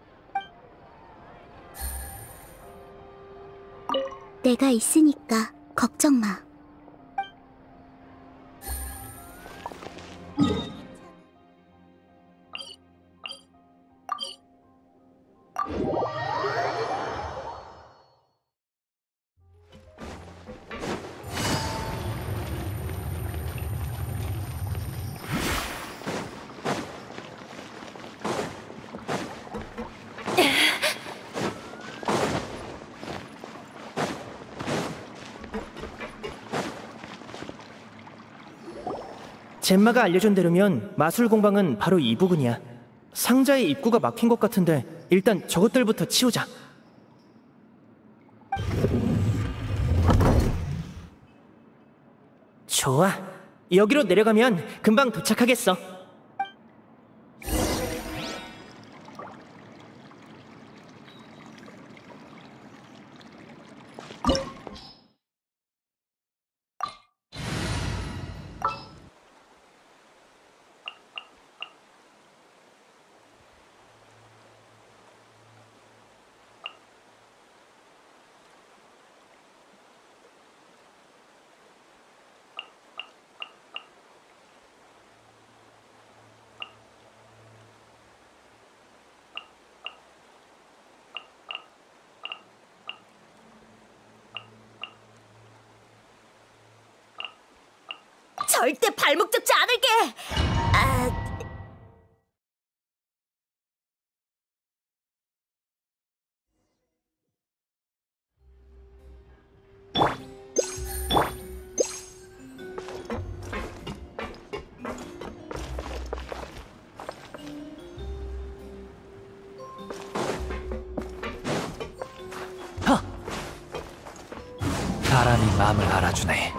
내가 있으니까 걱정 마. 젬마가 알려준 대로면 마술 공방은 바로 이 부근이야. 상자의 입구가 막힌 것 같은데 일단 저것들부터 치우자. 좋아. 여기로 내려가면 금방 도착하겠어. 절대 발목 잡지 않을게! 사람이 마음을 알아주네.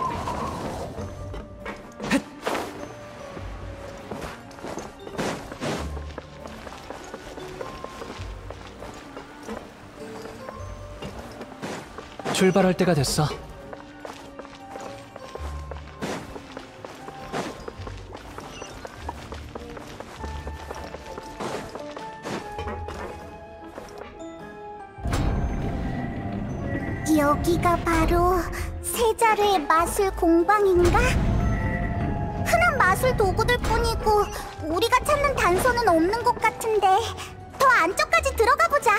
출발할 때가 됐어. 여기가 바로 세자르의 마술 공방인가? 흔한 마술 도구들 뿐이고 우리가 찾는 단서는 없는 것 같은데 더 안쪽까지 들어가 보자.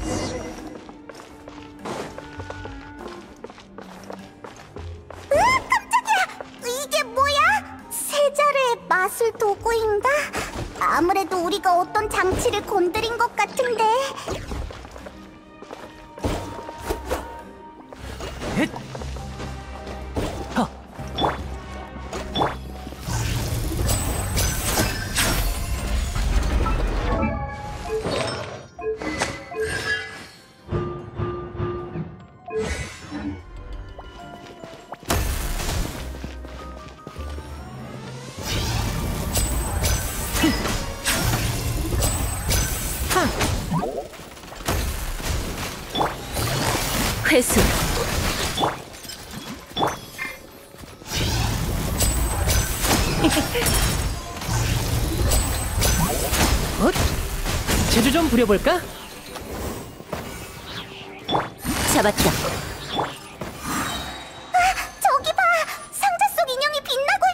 으아, 깜짝이야! 이게 뭐야? 세자르의 마술 도구인가? 아무래도 우리가 어떤 장치를 건드린 것 같은데. 회수. 제주 좀 부려볼까? 잡았다. 저기 봐! 상자 속 인형이 빛나고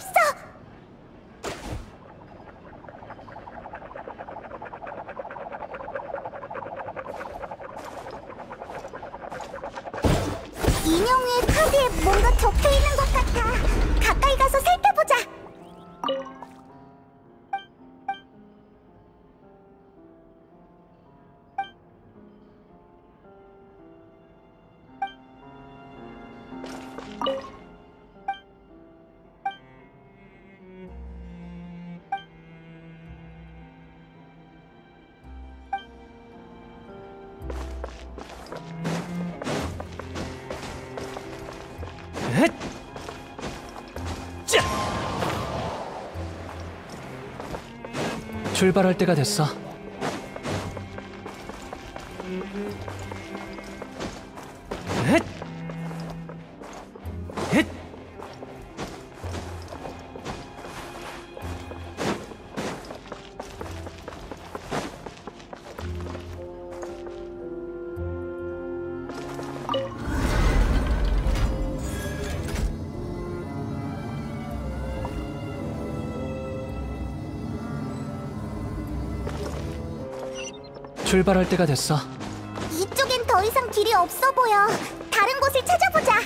있어! 인형의 카드에 뭔가 적혀 있는 것 같아. 가까이 가서 살펴보자. 출발할 때가 됐어. 출발할 때가 됐어. 이쪽엔 더 이상 길이 없어 보여. 다른 곳을 찾아보자.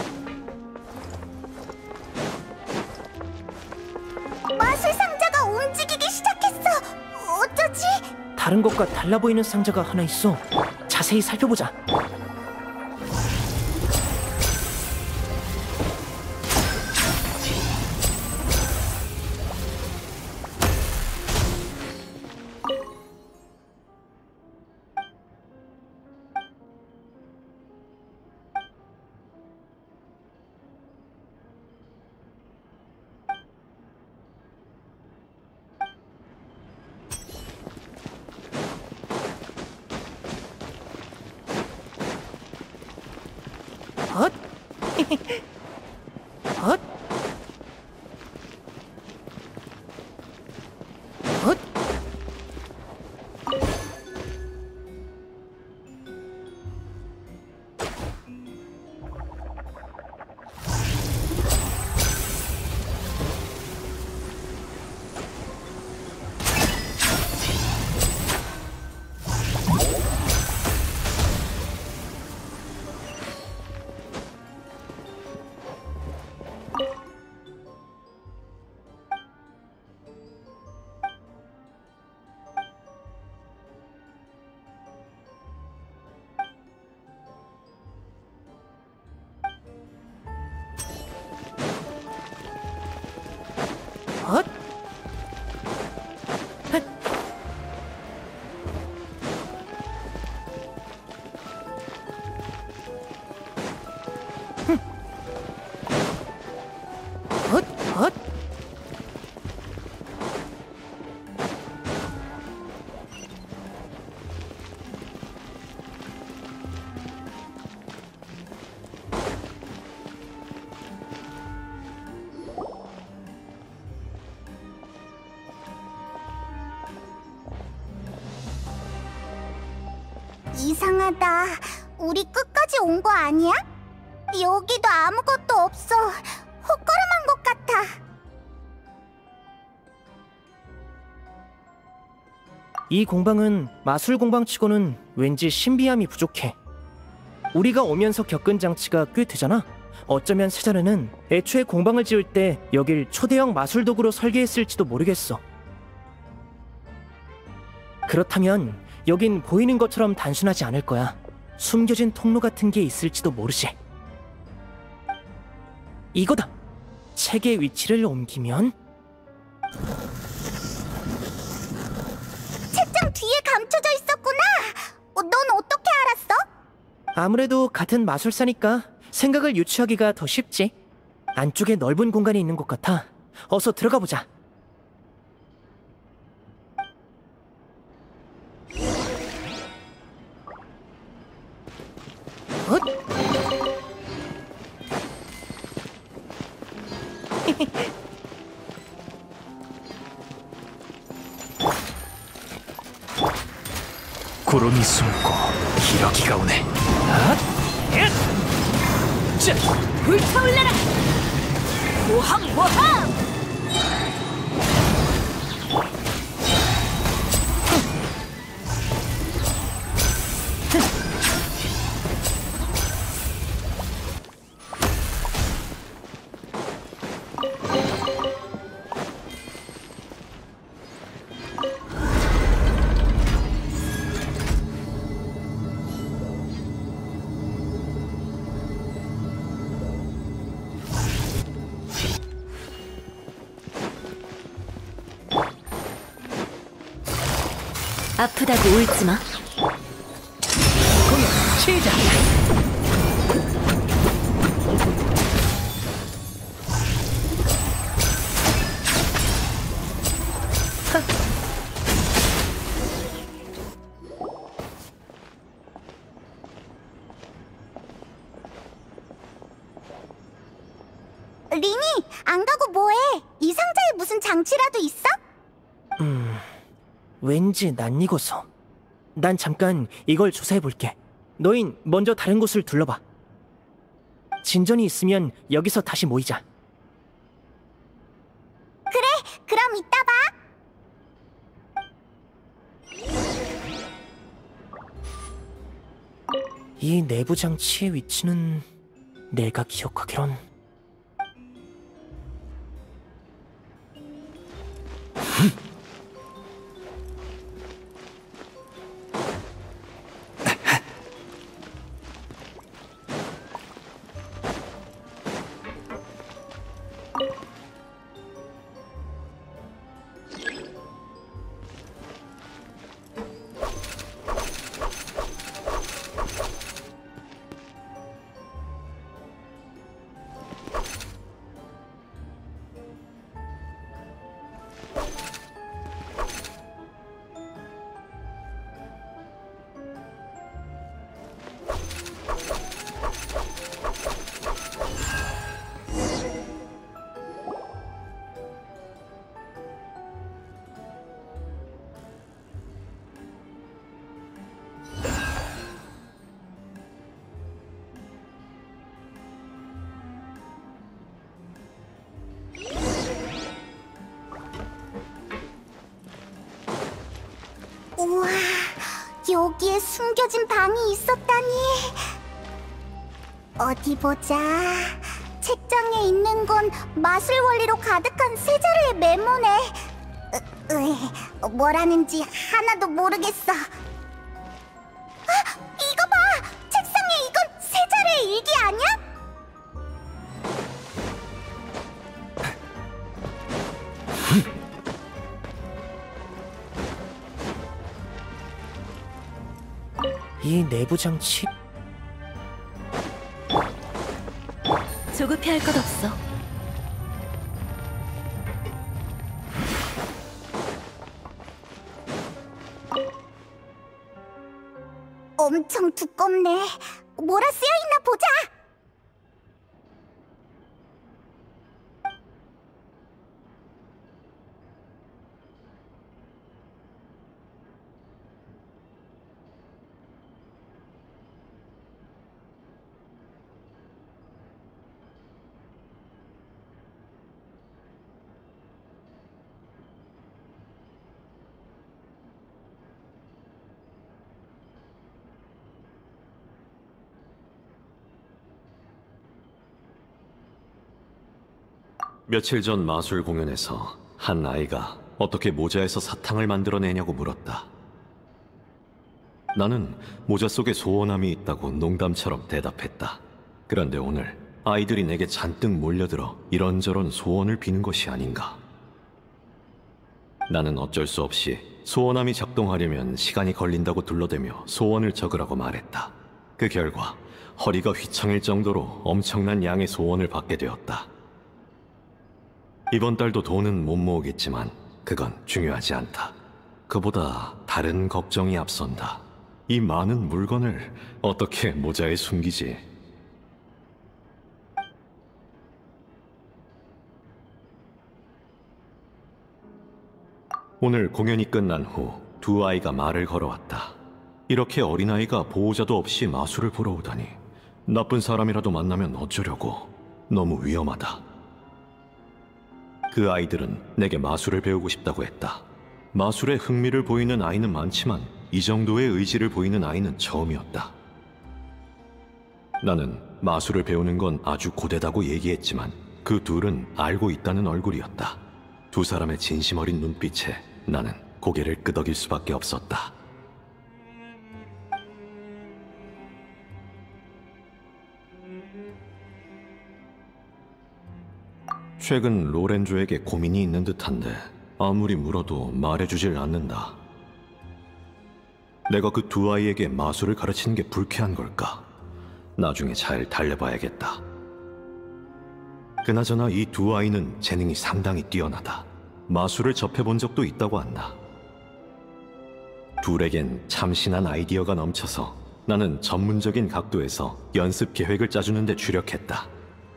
마술 상자가 움직이기 시작했어. 어쩌지? 다른 것과 달라 보이는 상자가 하나 있어. 자세히 살펴보자. 헛! 헛! 헛! 헛! 헛! 헛! 헛! 이상하다. 우리 끝까지 온 거 아니야? 여기도 아무것도 없어. 헛걸음한 것 같아. 이 공방은 마술 공방치고는 왠지 신비함이 부족해. 우리가 오면서 겪은 장치가 꽤 되잖아. 어쩌면 세자르는 애초에 공방을 지을 때 여길 초대형 마술 도구로 설계했을지도 모르겠어. 그렇다면 여긴 보이는 것처럼 단순하지 않을 거야. 숨겨진 통로 같은 게 있을지도 모르지. 이거다! 책의 위치를 옮기면 책장 뒤에 감춰져 있었구나. 넌 어떻게 알았어? 아무래도 같은 마술사니까 생각을 유추하기가 더 쉽지. 안쪽에 넓은 공간이 있는 것 같아. 어서 들어가 보자. 헛! 구름이 숨고 기러기가 오네. 불타올라라! 모함 모함! 아프다고 울지 마. 공연 시작! 리니, 안 가고 뭐해? 이 상자에 무슨 장치라도 있어? 왠지 낯익어서. 난 잠깐 이걸 조사해볼게. 너흰 먼저 다른 곳을 둘러봐. 진전이 있으면 여기서 다시 모이자. 그럼 이따 봐. 이 내부 장치의 위치는 내가 기억하기론 우와, 여기에 숨겨진 방이 있었다니. 어디 보자. 책장에 있는 건 마술 원리로 가득한 세 자루의 메모네. 뭐라는지 하나도 모르겠어. 아, 이거 봐! 책상에 이건 세 자루의 일기 아니야? 이 내부 장치 조급해할 것 없어. 엄청 두껍네. 뭐라 쓰여있나 보자. 며칠 전 마술 공연에서 한 아이가 어떻게 모자에서 사탕을 만들어내냐고 물었다. 나는 모자 속에 소원함이 있다고 농담처럼 대답했다. 그런데 오늘 아이들이 내게 잔뜩 몰려들어 이런저런 소원을 비는 것이 아닌가. 나는 어쩔 수 없이 소원함이 작동하려면 시간이 걸린다고 둘러대며 소원을 적으라고 말했다. 그 결과 허리가 휘청일 정도로 엄청난 양의 소원을 받게 되었다. 이번 달도 돈은 못 모으겠지만 그건 중요하지 않다. 그보다 다른 걱정이 앞선다. 이 많은 물건을 어떻게 모자에 숨기지? 오늘 공연이 끝난 후 두 아이가 말을 걸어왔다. 이렇게 어린아이가 보호자도 없이 마술을 보러 오다니. 나쁜 사람이라도 만나면 어쩌려고. 너무 위험하다. 그 아이들은 내게 마술을 배우고 싶다고 했다. 마술에 흥미를 보이는 아이는 많지만 이 정도의 의지를 보이는 아이는 처음이었다. 나는 마술을 배우는 건 아주 고되다고 얘기했지만 그 둘은 알고 있다는 얼굴이었다. 두 사람의 진심 어린 눈빛에 나는 고개를 끄덕일 수밖에 없었다. 최근 로렌조에게 고민이 있는 듯한데 아무리 물어도 말해주질 않는다. 내가 그 두 아이에게 마술을 가르치는 게 불쾌한 걸까? 나중에 잘 달래봐야겠다. 그나저나 이 두 아이는 재능이 상당히 뛰어나다. 마술을 접해본 적도 있다고 한다. 둘에겐 참신한 아이디어가 넘쳐서 나는 전문적인 각도에서 연습 계획을 짜주는 데 주력했다.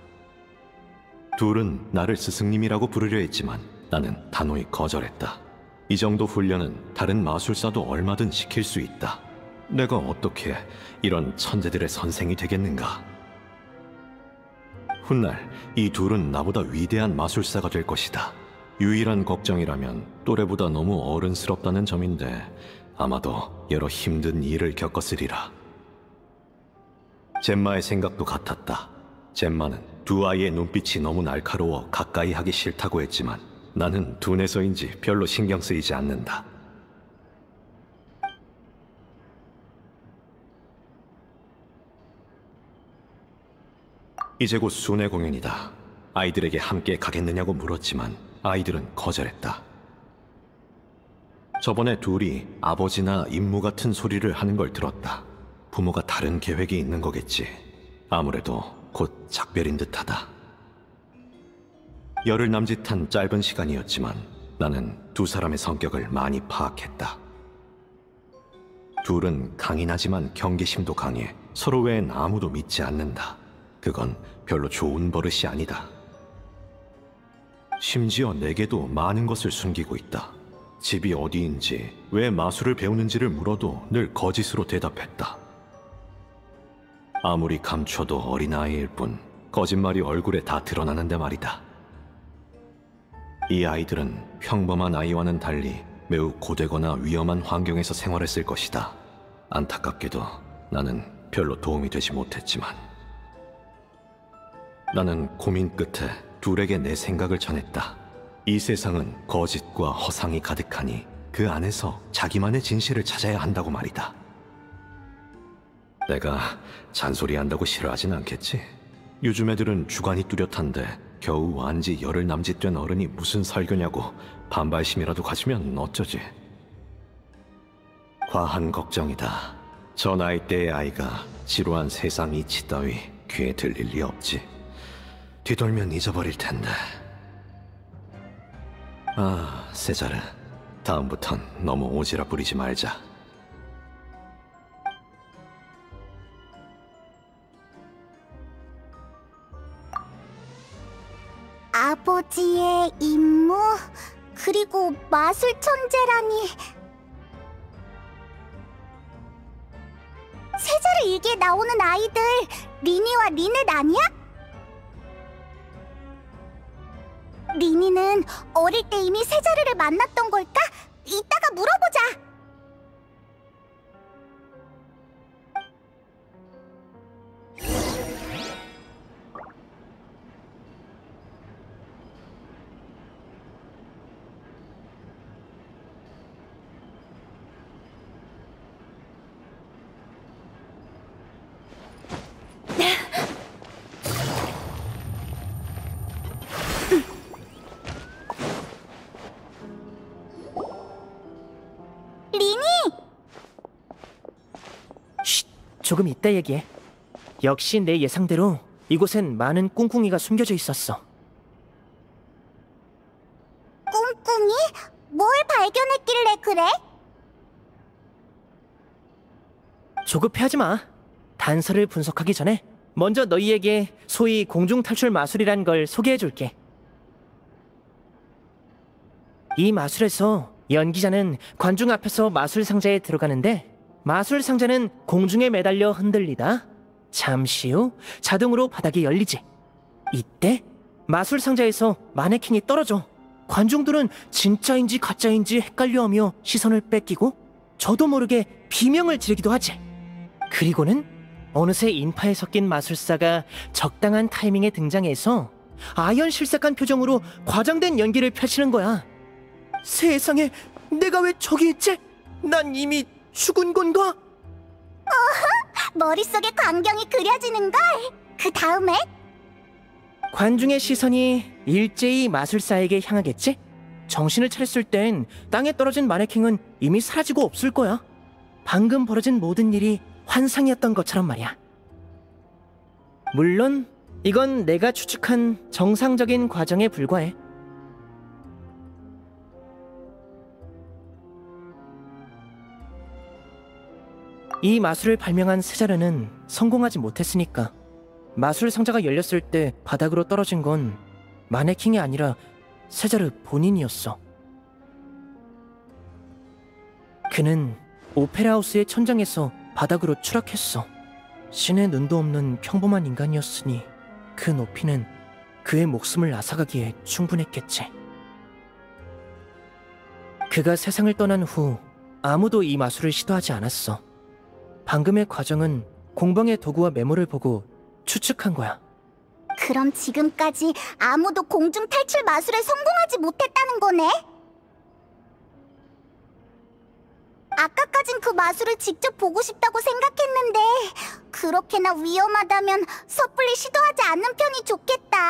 둘은 나를 스승님이라고 부르려 했지만 나는 단호히 거절했다. 이 정도 훈련은 다른 마술사도 얼마든 시킬 수 있다. 내가 어떻게 이런 천재들의 선생이 되겠는가? 훗날 이 둘은 나보다 위대한 마술사가 될 것이다. 유일한 걱정이라면 또래보다 너무 어른스럽다는 점인데 아마도 여러 힘든 일을 겪었으리라. 젬마의 생각도 같았다. 젬마는 두 아이의 눈빛이 너무 날카로워 가까이 하기 싫다고 했지만 나는 둔해서인지 별로 신경 쓰이지 않는다. 이제 곧 순회 공연이다. 아이들에게 함께 가겠느냐고 물었지만 아이들은 거절했다. 저번에 둘이 아버지나 임무 같은 소리를 하는 걸 들었다. 부모가 다른 계획이 있는 거겠지. 아무래도 곧 작별인 듯하다. 열흘 남짓한 짧은 시간이었지만 나는 두 사람의 성격을 많이 파악했다. 둘은 강인하지만 경계심도 강해 서로 외엔 아무도 믿지 않는다. 그건 별로 좋은 버릇이 아니다. 심지어 내게도 많은 것을 숨기고 있다. 집이 어디인지, 왜 마술을 배우는지를 물어도 늘 거짓으로 대답했다. 아무리 감춰도 어린아이일 뿐 거짓말이 얼굴에 다 드러나는데 말이다. 이 아이들은 평범한 아이와는 달리 매우 고되거나 위험한 환경에서 생활했을 것이다. 안타깝게도 나는 별로 도움이 되지 못했지만 나는 고민 끝에 둘에게 내 생각을 전했다. 이 세상은 거짓과 허상이 가득하니 그 안에서 자기만의 진실을 찾아야 한다고 말이다. 내가 잔소리한다고 싫어하진 않겠지? 요즘 애들은 주관이 뚜렷한데 겨우 완지 열흘 남짓 된 어른이 무슨 설교냐고 반발심이라도 가지면 어쩌지? 과한 걱정이다. 저 나이 때의 아이가 지루한 세상 이치 따위 귀에 들릴 리 없지. 뒤돌면 잊어버릴 텐데. 아, 세자르. 다음부턴 너무 오지랖 부리지 말자. 아버지의 임무? 그리고 마술 천재라니. 세자르 일기에 나오는 아이들 리니와 리넷 아니야? 리니는 어릴 때 이미 세자르를 만났던 걸까? 이따가 물어보자. 조금 이따 얘기해. 역시 내 예상대로 이곳엔 많은 꿍꿍이가 숨겨져 있었어. 꿍꿍이? 뭘 발견했길래 그래? 조급해하지 마. 단서를 분석하기 전에 먼저 너희에게 소위 공중탈출 마술이란 걸 소개해줄게. 이 마술에서 연기자는 관중 앞에서 마술 상자에 들어가는데 마술 상자는 공중에 매달려 흔들리다 잠시 후 자동으로 바닥에 열리지. 이때 마술 상자에서 마네킹이 떨어져. 관중들은 진짜인지 가짜인지 헷갈려하며 시선을 뺏기고 저도 모르게 비명을 지르기도 하지. 그리고는 어느새 인파에 섞인 마술사가 적당한 타이밍에 등장해서 아연실색한 표정으로 과장된 연기를 펼치는 거야. 세상에, 내가 왜 저기 있지? 난 이미 죽은 건가? 머릿속에 광경이 그려지는걸. 그 다음에? 관중의 시선이 일제히 마술사에게 향하겠지? 정신을 차렸을 땐 땅에 떨어진 마네킹은 이미 사라지고 없을 거야. 방금 벌어진 모든 일이 환상이었던 것처럼 말이야. 물론 이건 내가 추측한 정상적인 과정에 불과해. 이 마술을 발명한 세자르는 성공하지 못했으니까 마술 상자가 열렸을 때 바닥으로 떨어진 건 마네킹이 아니라 세자르 본인이었어. 그는 오페라 하우스의 천장에서 바닥으로 추락했어. 신의 눈도 없는 평범한 인간이었으니 그 높이는 그의 목숨을 앗아가기에 충분했겠지. 그가 세상을 떠난 후 아무도 이 마술을 시도하지 않았어. 방금의 과정은 공방의 도구와 메모를 보고 추측한 거야. 그럼 지금까지 아무도 공중 탈출 마술에 성공하지 못했다는 거네? 아까까진 그 마술을 직접 보고 싶다고 생각했는데 그렇게나 위험하다면 섣불리 시도하지 않는 편이 좋겠다.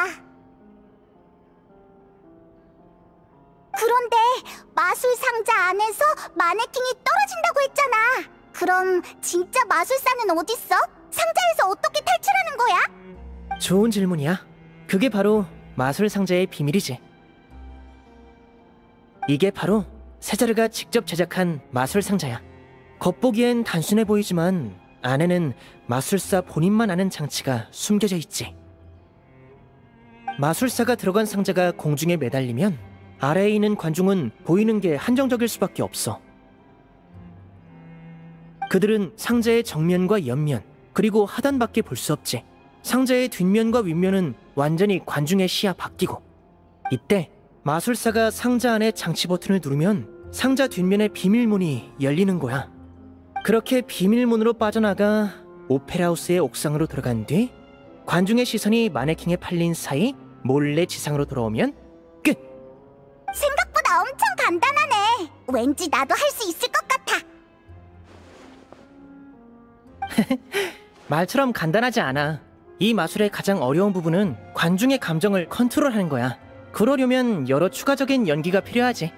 그런데 마술 상자 안에서 마네킹이 떨어진다고 했잖아. 그럼 진짜 마술사는 어딨어? 상자에서 어떻게 탈출하는 거야? 좋은 질문이야. 그게 바로 마술 상자의 비밀이지. 이게 바로 세자르가 직접 제작한 마술 상자야. 겉보기엔 단순해 보이지만 안에는 마술사 본인만 아는 장치가 숨겨져 있지. 마술사가 들어간 상자가 공중에 매달리면 아래에 있는 관중은 보이는 게 한정적일 수밖에 없어. 그들은 상자의 정면과 옆면, 그리고 하단밖에 볼 수 없지. 상자의 뒷면과 윗면은 완전히 관중의 시야 밖이고, 이때 마술사가 상자 안에 장치 버튼을 누르면 상자 뒷면의 비밀문이 열리는 거야. 그렇게 비밀문으로 빠져나가 오페라하우스의 옥상으로 들어간 뒤 관중의 시선이 마네킹에 팔린 사이 몰래 지상으로 돌아오면 끝! 생각보다 엄청 간단하네. 왠지 나도 할 수 있을 것 같아. 말처럼 간단하지 않아. 이 마술의 가장 어려운 부분은 관중의 감정을 컨트롤하는 거야. 그러려면 여러 추가적인 연기가 필요하지.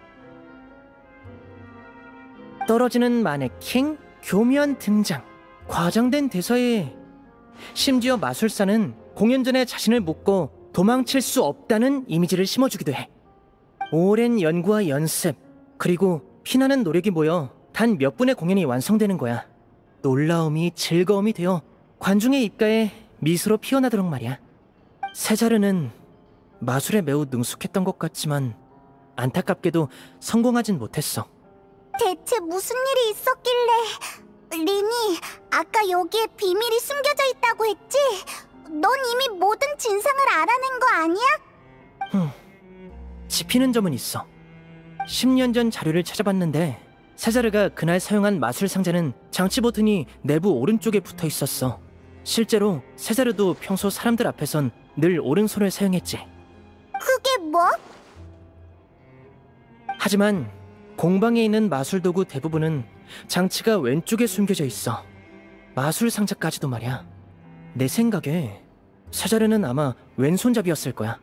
떨어지는 마네킹, 교묘한 등장, 과장된 대사에 심지어 마술사는 공연 전에 자신을 묶고 도망칠 수 없다는 이미지를 심어주기도 해. 오랜 연구와 연습, 그리고 피나는 노력이 모여 단 몇 분의 공연이 완성되는 거야. 놀라움이 즐거움이 되어 관중의 입가에 미소로 피어나도록 말이야. 세자르는 마술에 매우 능숙했던 것 같지만 안타깝게도 성공하진 못했어. 대체 무슨 일이 있었길래... 리니, 아까 여기에 비밀이 숨겨져 있다고 했지? 넌 이미 모든 진상을 알아낸 거 아니야? 짚히는 점은 있어. 10년 전 자료를 찾아봤는데 세자르가 그날 사용한 마술 상자는 장치 버튼이 내부 오른쪽에 붙어 있었어. 실제로 세자르도 평소 사람들 앞에선 늘 오른손을 사용했지. 그게 뭐? 하지만 공방에 있는 마술 도구 대부분은 장치가 왼쪽에 숨겨져 있어. 마술 상자까지도 말이야. 내 생각에 세자르는 아마 왼손잡이였을 거야.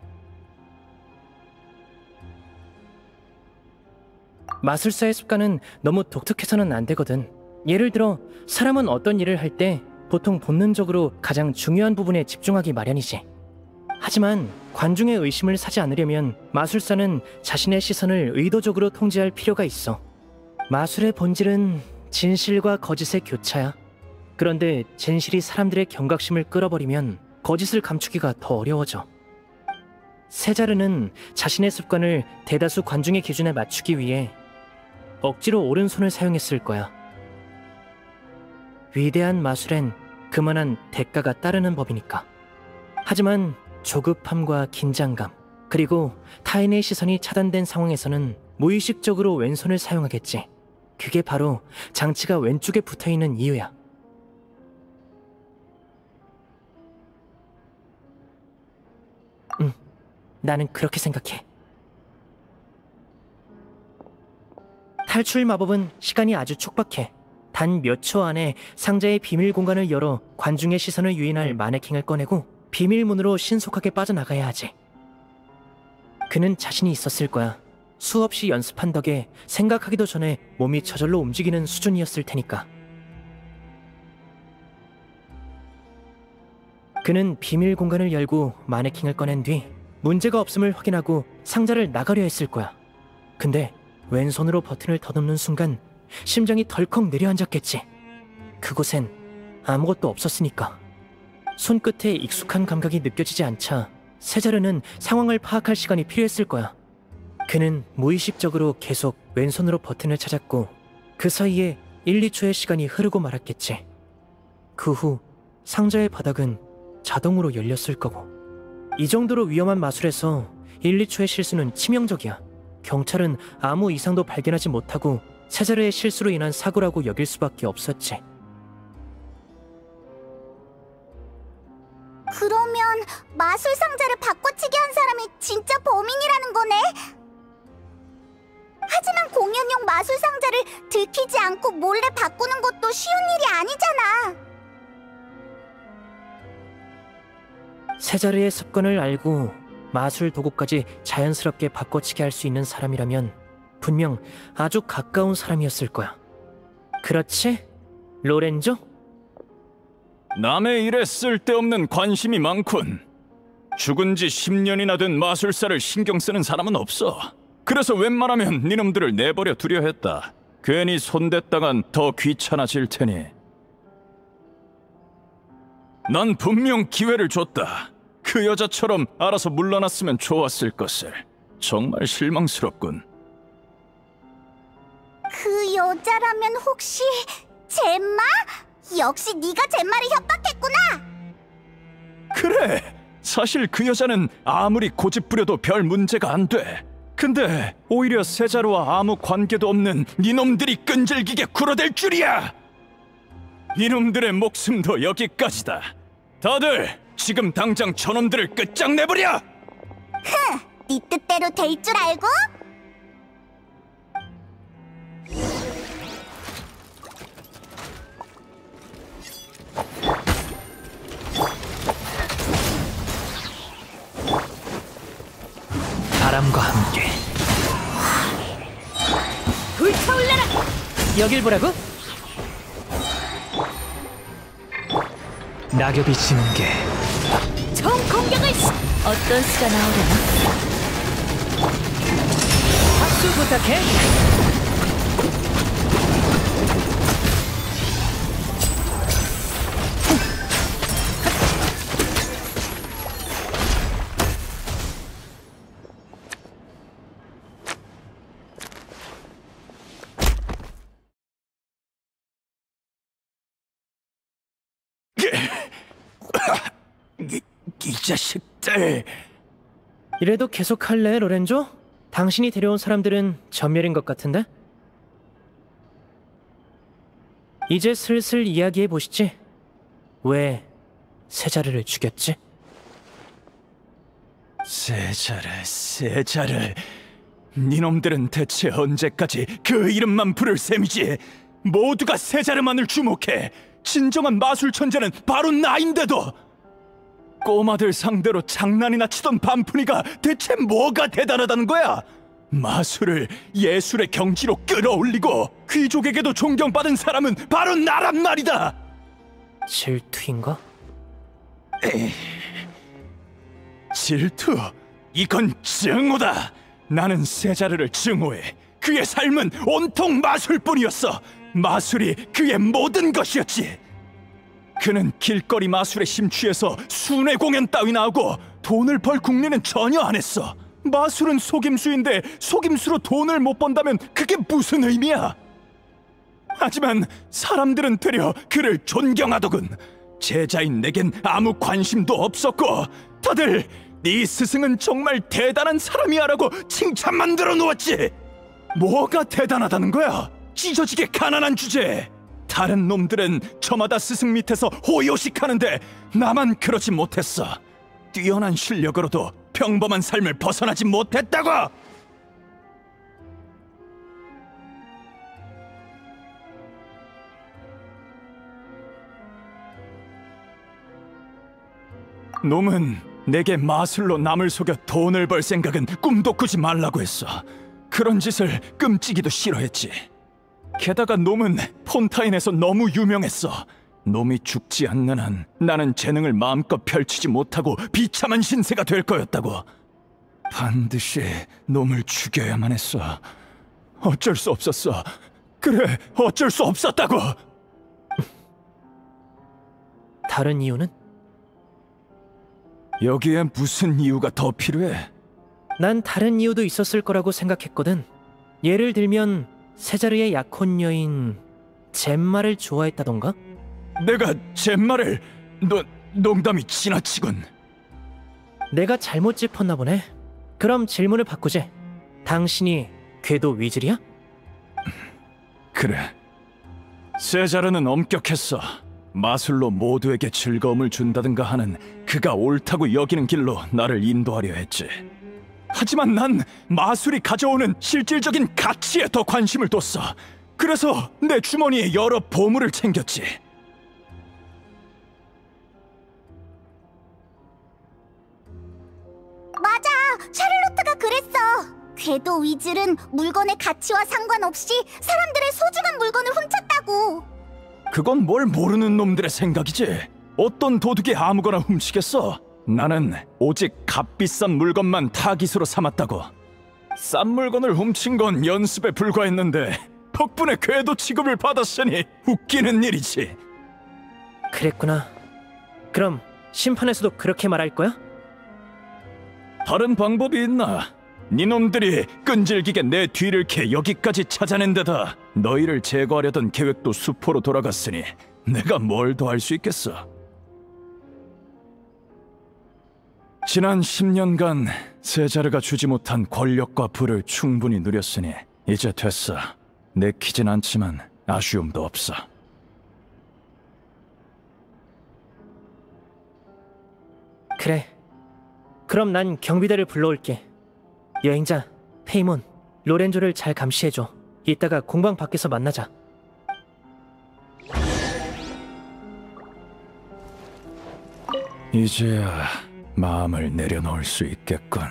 마술사의 습관은 너무 독특해서는 안 되거든. 예를 들어 사람은 어떤 일을 할 때 보통 본능적으로 가장 중요한 부분에 집중하기 마련이지. 하지만 관중의 의심을 사지 않으려면 마술사는 자신의 시선을 의도적으로 통제할 필요가 있어. 마술의 본질은 진실과 거짓의 교차야. 그런데 진실이 사람들의 경각심을 끌어버리면 거짓을 감추기가 더 어려워져. 세자르는 자신의 습관을 대다수 관중의 기준에 맞추기 위해 억지로 오른손을 사용했을 거야. 위대한 마술엔 그만한 대가가 따르는 법이니까. 하지만 조급함과 긴장감, 그리고 타인의 시선이 차단된 상황에서는 무의식적으로 왼손을 사용하겠지. 그게 바로 장치가 왼쪽에 붙어있는 이유야. 나는 그렇게 생각해. 탈출 마법은 시간이 아주 촉박해. 단 몇 초 안에 상자의 비밀 공간을 열어 관중의 시선을 유인할 마네킹을 꺼내고 비밀문으로 신속하게 빠져나가야 하지. 그는 자신이 있었을 거야. 수없이 연습한 덕에 생각하기도 전에 몸이 저절로 움직이는 수준이었을 테니까. 그는 비밀 공간을 열고 마네킹을 꺼낸 뒤 문제가 없음을 확인하고 상자를 나가려 했을 거야. 근데 왼손으로 버튼을 더듬는 순간 심장이 덜컥 내려앉았겠지. 그곳엔 아무것도 없었으니까. 손끝에 익숙한 감각이 느껴지지 않자 세자르는 상황을 파악할 시간이 필요했을 거야. 그는 무의식적으로 계속 왼손으로 버튼을 찾았고 그 사이에 1, 2초의 시간이 흐르고 말았겠지. 그 후 상자의 바닥은 자동으로 열렸을 거고. 이 정도로 위험한 마술에서 1, 2초의 실수는 치명적이야. 경찰은 아무 이상도 발견하지 못하고 세자르의 실수로 인한 사고라고 여길 수밖에 없었지. 그러면 마술 상자를 바꿔치기 한 사람이 진짜 범인이라는 거네? 하지만 공연용 마술 상자를 들키지 않고 몰래 바꾸는 것도 쉬운 일이 아니잖아. 세자르의 습관을 알고 마술 도구까지 자연스럽게 바꿔치기 할 수 있는 사람이라면 분명 아주 가까운 사람이었을 거야. 그렇지, 로렌조? 남의 일에 쓸데없는 관심이 많군. 죽은 지 10년이나 된 마술사를 신경 쓰는 사람은 없어. 그래서 웬만하면 니놈들을 내버려 두려 했다. 괜히 손댔다간 더 귀찮아질 테니. 난 분명 기회를 줬다. 그 여자처럼 알아서 물러났으면 좋았을 것을. 정말 실망스럽군. 그 여자라면 혹시 젬마? 역시 네가 젬마를 협박했구나. 그래! 사실 그 여자는 아무리 고집 부려도 별 문제가 안 돼. 근데 오히려 세자루와 아무 관계도 없는 니놈들이 끈질기게 굴어댈 줄이야! 니놈들의 목숨도 여기까지다. 다들 지금 당장 저놈들을 끝장내버려! 네 뜻대로 될 줄 알고? 바람과 함께 불타올라라! 여길 보라고? 낙엽이 지는 게 총 공격을 어떤 수가 나오려나? 박수 부탁해. 이 자식들. 이래도 계속 할래, 로렌조? 당신이 데려온 사람들은 전멸인 것 같은데? 이제 슬슬 이야기해 보시지. 왜 세자르를 죽였지? 세자르. 니놈들은 대체 언제까지 그 이름만 부를 셈이지? 모두가 세자르만을 주목해. 진정한 마술 천재는 바로 나인데도. 꼬마들 상대로 장난이나 치던 반푼이가 대체 뭐가 대단하다는 거야? 마술을 예술의 경지로 끌어올리고 귀족에게도 존경받은 사람은 바로 나란 말이다. 질투인가? 질투? 이건 증오다. 나는 세자르를 증오해. 그의 삶은 온통 마술뿐이었어. 마술이 그의 모든 것이었지. 그는 길거리 마술에 심취해서 순회 공연 따위나 하고 돈을 벌 궁리는 전혀 안 했어. 마술은 속임수인데 속임수로 돈을 못 번다면 그게 무슨 의미야? 하지만 사람들은 되려 그를 존경하더군. 제자인 내겐 아무 관심도 없었고 다들 네 스승은 정말 대단한 사람이야라고 칭찬만 들어놓았지. 뭐가 대단하다는 거야? 찢어지게 가난한 주제에. 다른 놈들은 저마다 스승 밑에서 호요식하는데 나만 그러지 못했어. 뛰어난 실력으로도 평범한 삶을 벗어나지 못했다고! 놈은 내게 마술로 남을 속여 돈을 벌 생각은 꿈도 꾸지 말라고 했어. 그런 짓을 끔찍이도 싫어했지. 게다가 놈은 폰타인에서 너무 유명했어. 놈이 죽지 않는 한 나는 재능을 마음껏 펼치지 못하고 비참한 신세가 될 거였다고. 반드시 놈을 죽여야만 했어. 어쩔 수 없었어. 그래, 어쩔 수 없었다고. 다른 이유는? 여기에 무슨 이유가 더 필요해? 난 다른 이유도 있었을 거라고 생각했거든. 예를 들면 세자르의 약혼 여인 젬마를 좋아했다던가? 내가 젬마를... 농담이 지나치군. 내가 잘못 짚었나 보네. 그럼 질문을 바꾸지. 당신이 궤도 위즐이야? 그래. 세자르는 엄격했어. 마술로 모두에게 즐거움을 준다든가 하는 그가 옳다고 여기는 길로 나를 인도하려 했지. 하지만 난 마술이 가져오는 실질적인 가치에 더 관심을 뒀어. 그래서 내 주머니에 여러 보물을 챙겼지. 맞아, 샤를로트가 그랬어. 궤도 위즐은 물건의 가치와 상관없이 사람들의 소중한 물건을 훔쳤다고. 그건 뭘 모르는 놈들의 생각이지. 어떤 도둑이 아무거나 훔치겠어. 나는 오직 값비싼 물건만 타깃으로 삼았다고. 싼 물건을 훔친 건 연습에 불과했는데 덕분에 궤도 취급을 받았으니 웃기는 일이지. 그랬구나. 그럼 심판에서도 그렇게 말할 거야? 다른 방법이 있나? 니놈들이 끈질기게 내 뒤를 캐 여기까지 찾아낸 데다 너희를 제거하려던 계획도 수포로 돌아갔으니 내가 뭘 더 할 수 있겠어. 지난 10년간 세자르가 주지 못한 권력과 부를 충분히 누렸으니 이제 됐어. 내키진 않지만 아쉬움도 없어. 그래. 그럼 난 경비대를 불러올게. 여행자, 페이몬, 로렌조를 잘 감시해줘. 이따가 공방 밖에서 만나자. 이제야 마음을 내려놓을 수 있겠군.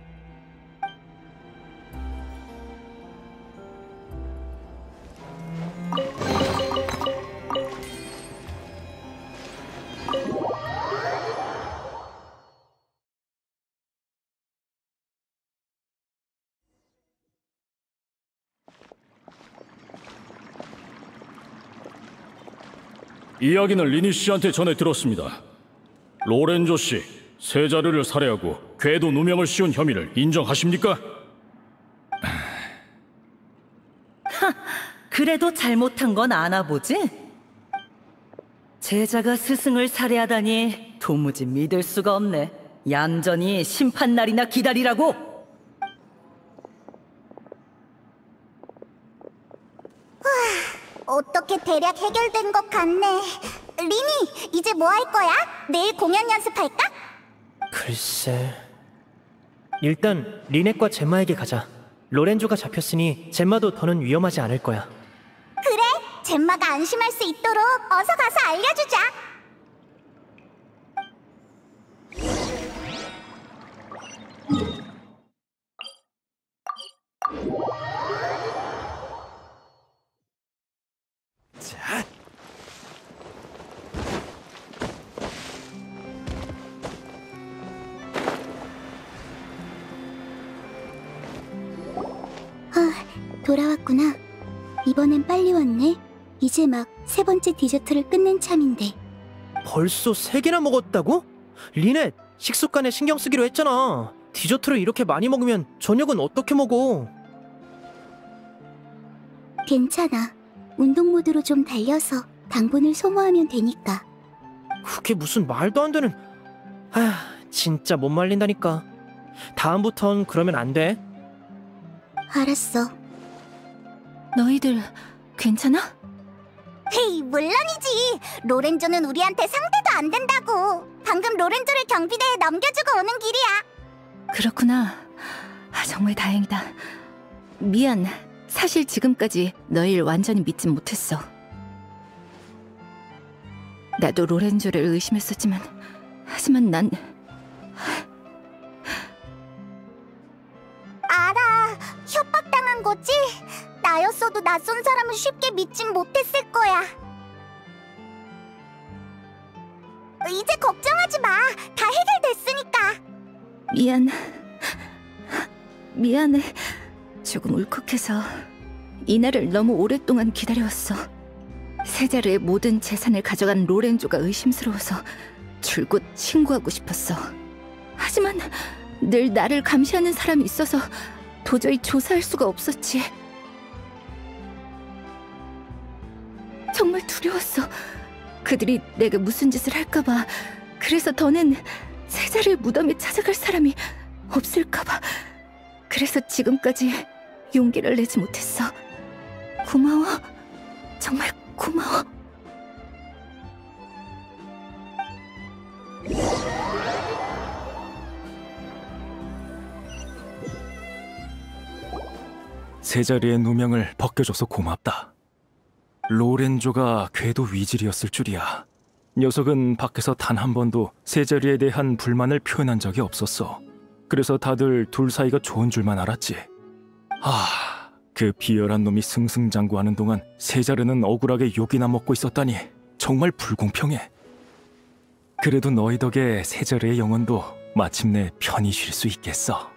이야기는 리니 씨한테 전해 들었습니다. 로렌조 씨, 세자르를 살해하고 궤도 누명을 씌운 혐의를 인정하십니까? 그래도 잘못한 건 아나 보지? 제자가 스승을 살해하다니 도무지 믿을 수가 없네. 얌전히 심판 날이나 기다리라고. 어떻게 대략 해결된 것 같네. 리니, 이제 뭐 할 거야? 내일 공연 연습할까? 글쎄... 일단 리넷과 젬마에게 가자. 로렌조가 잡혔으니 젬마도 더는 위험하지 않을 거야. 그래, 젬마가 안심할 수 있도록 어서 가서 알려주자. 돌아왔구나. 이번엔 빨리 왔네. 이제 막 세 번째 디저트를 끝낸 참인데. 벌써 3개나 먹었다고? 리넷, 식습관에 신경 쓰기로 했잖아. 디저트를 이렇게 많이 먹으면 저녁은 어떻게 먹어? 괜찮아. 운동 모드로 좀 달려서 당분을 소모하면 되니까. 그게 무슨 말도 안 되는... 아휴, 진짜 못 말린다니까. 다음부턴 그러면 안 돼. 알았어. 너희들 괜찮아? 헤이, 물론이지. 로렌조는 우리한테 상대도 안 된다고. 방금 로렌조를 경비대에 넘겨주고 오는 길이야. 그렇구나. 정말 다행이다. 미안. 사실 지금까지 너희를 완전히 믿진 못했어. 나도 로렌조를 의심했었지만 하지만 난... 알아. 협박당한 거지? 나였어도 낯선 사람을 쉽게 믿진 못했을 거야. 이제 걱정하지 마. 다 해결됐으니까. 미안해. 조금 울컥해서 이날을 너무 오랫동안 기다려왔어. 세자르의 모든 재산을 가져간 로렌조가 의심스러워서 줄곧 신고하고 싶었어. 하지만 늘 나를 감시하는 사람이 있어서 도저히 조사할 수가 없었지. 정말 두려웠어. 그들이 내게 무슨 짓을 할까봐. 그래서 더는 세자르의 무덤에 찾아갈 사람이 없을까봐. 그래서 지금까지 용기를 내지 못했어. 고마워. 정말 고마워. 세자리의 누명을 벗겨줘서 고맙다. 로렌조가 궤도 위질이었을 줄이야. 녀석은 밖에서 단 한 번도 세자리에 대한 불만을 표현한 적이 없었어. 그래서 다들 둘 사이가 좋은 줄만 알았지. 그 비열한 놈이 승승장구하는 동안 세자르는 억울하게 욕이나 먹고 있었다니 정말 불공평해. 그래도 너희 덕에 세자르의 영혼도 마침내 편히 쉴 수 있겠어.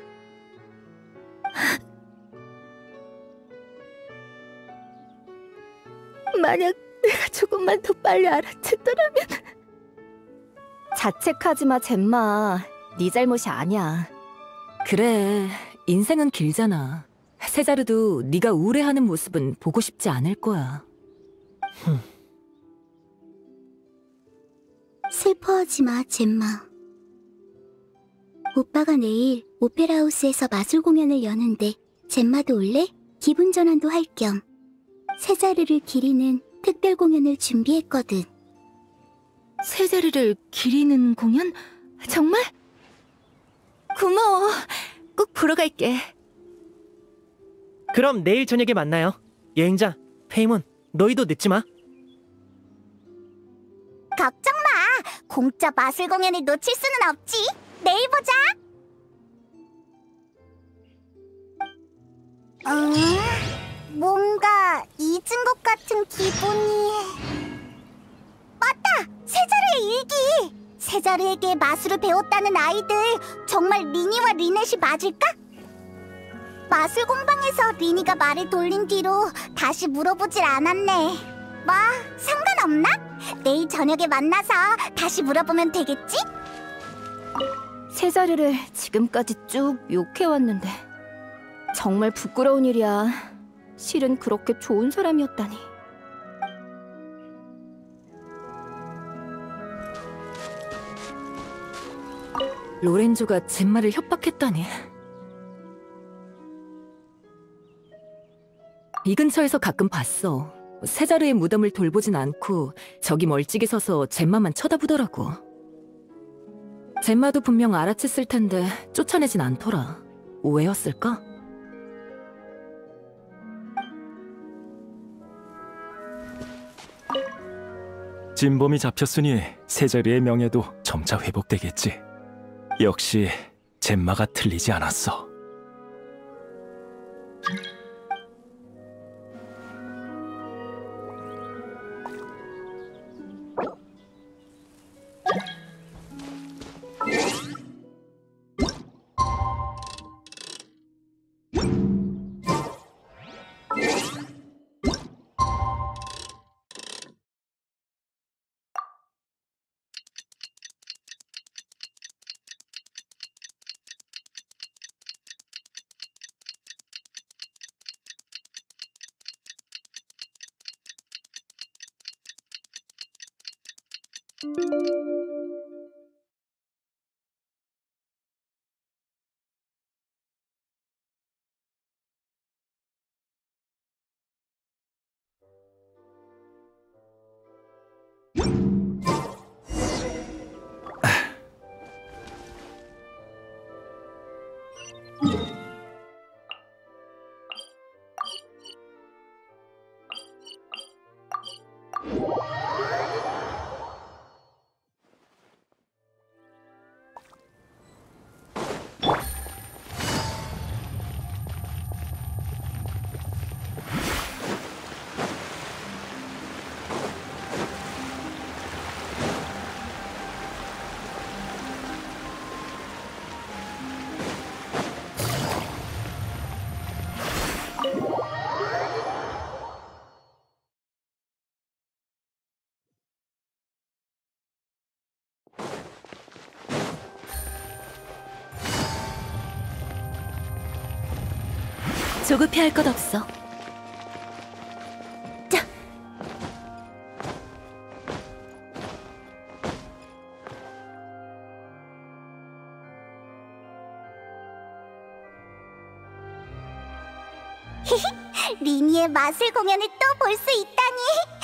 만약 내가 조금만 더 빨리 알아챘더라면. 자책하지 마, 젬마. 네 잘못이 아니야. 그래, 인생은 길잖아. 세자르도 네가 우울해하는 모습은 보고 싶지 않을 거야. 슬퍼하지 마, 젬마. 오빠가 내일 오페라하우스에서 마술 공연을 여는데 젬마도 올래? 기분 전환도 할 겸 세자르를 기리는 특별 공연을 준비했거든. 세자르를 기리는 공연? 정말? 고마워. 꼭 보러 갈게. 그럼 내일 저녁에 만나요. 여행자, 페이몬, 너희도 늦지 마. 걱정 마. 공짜 마술 공연을 놓칠 수는 없지. 내일 보자. 뭔가 잊은 것 같은 기분이... 맞다! 세자르의 일기! 세자르에게 마술을 배웠다는 아이들 정말 리니와 리넷이 맞을까? 마술 공방에서 리니가 말을 돌린 뒤로 다시 물어보질 않았네. 뭐 상관없나? 내일 저녁에 만나서 다시 물어보면 되겠지? 세자르를 지금까지 쭉 욕해왔는데 정말 부끄러운 일이야. 실은 그렇게 좋은 사람이었다니. 로렌조가 젬마를 협박했다니. 이 근처에서 가끔 봤어. 세자르의 무덤을 돌보진 않고 저기 멀찍이 서서 젬마만 쳐다보더라고. 젬마도 분명 알아챘을 텐데 쫓아내진 않더라. 오해였을까? 진범이 잡혔으니 세자리의 명예도 점차 회복되겠지. 역시 젬마가 틀리지 않았어. 조급해할 것 없어. 자. 리니의 마술 공연을 또 볼 수 있다니.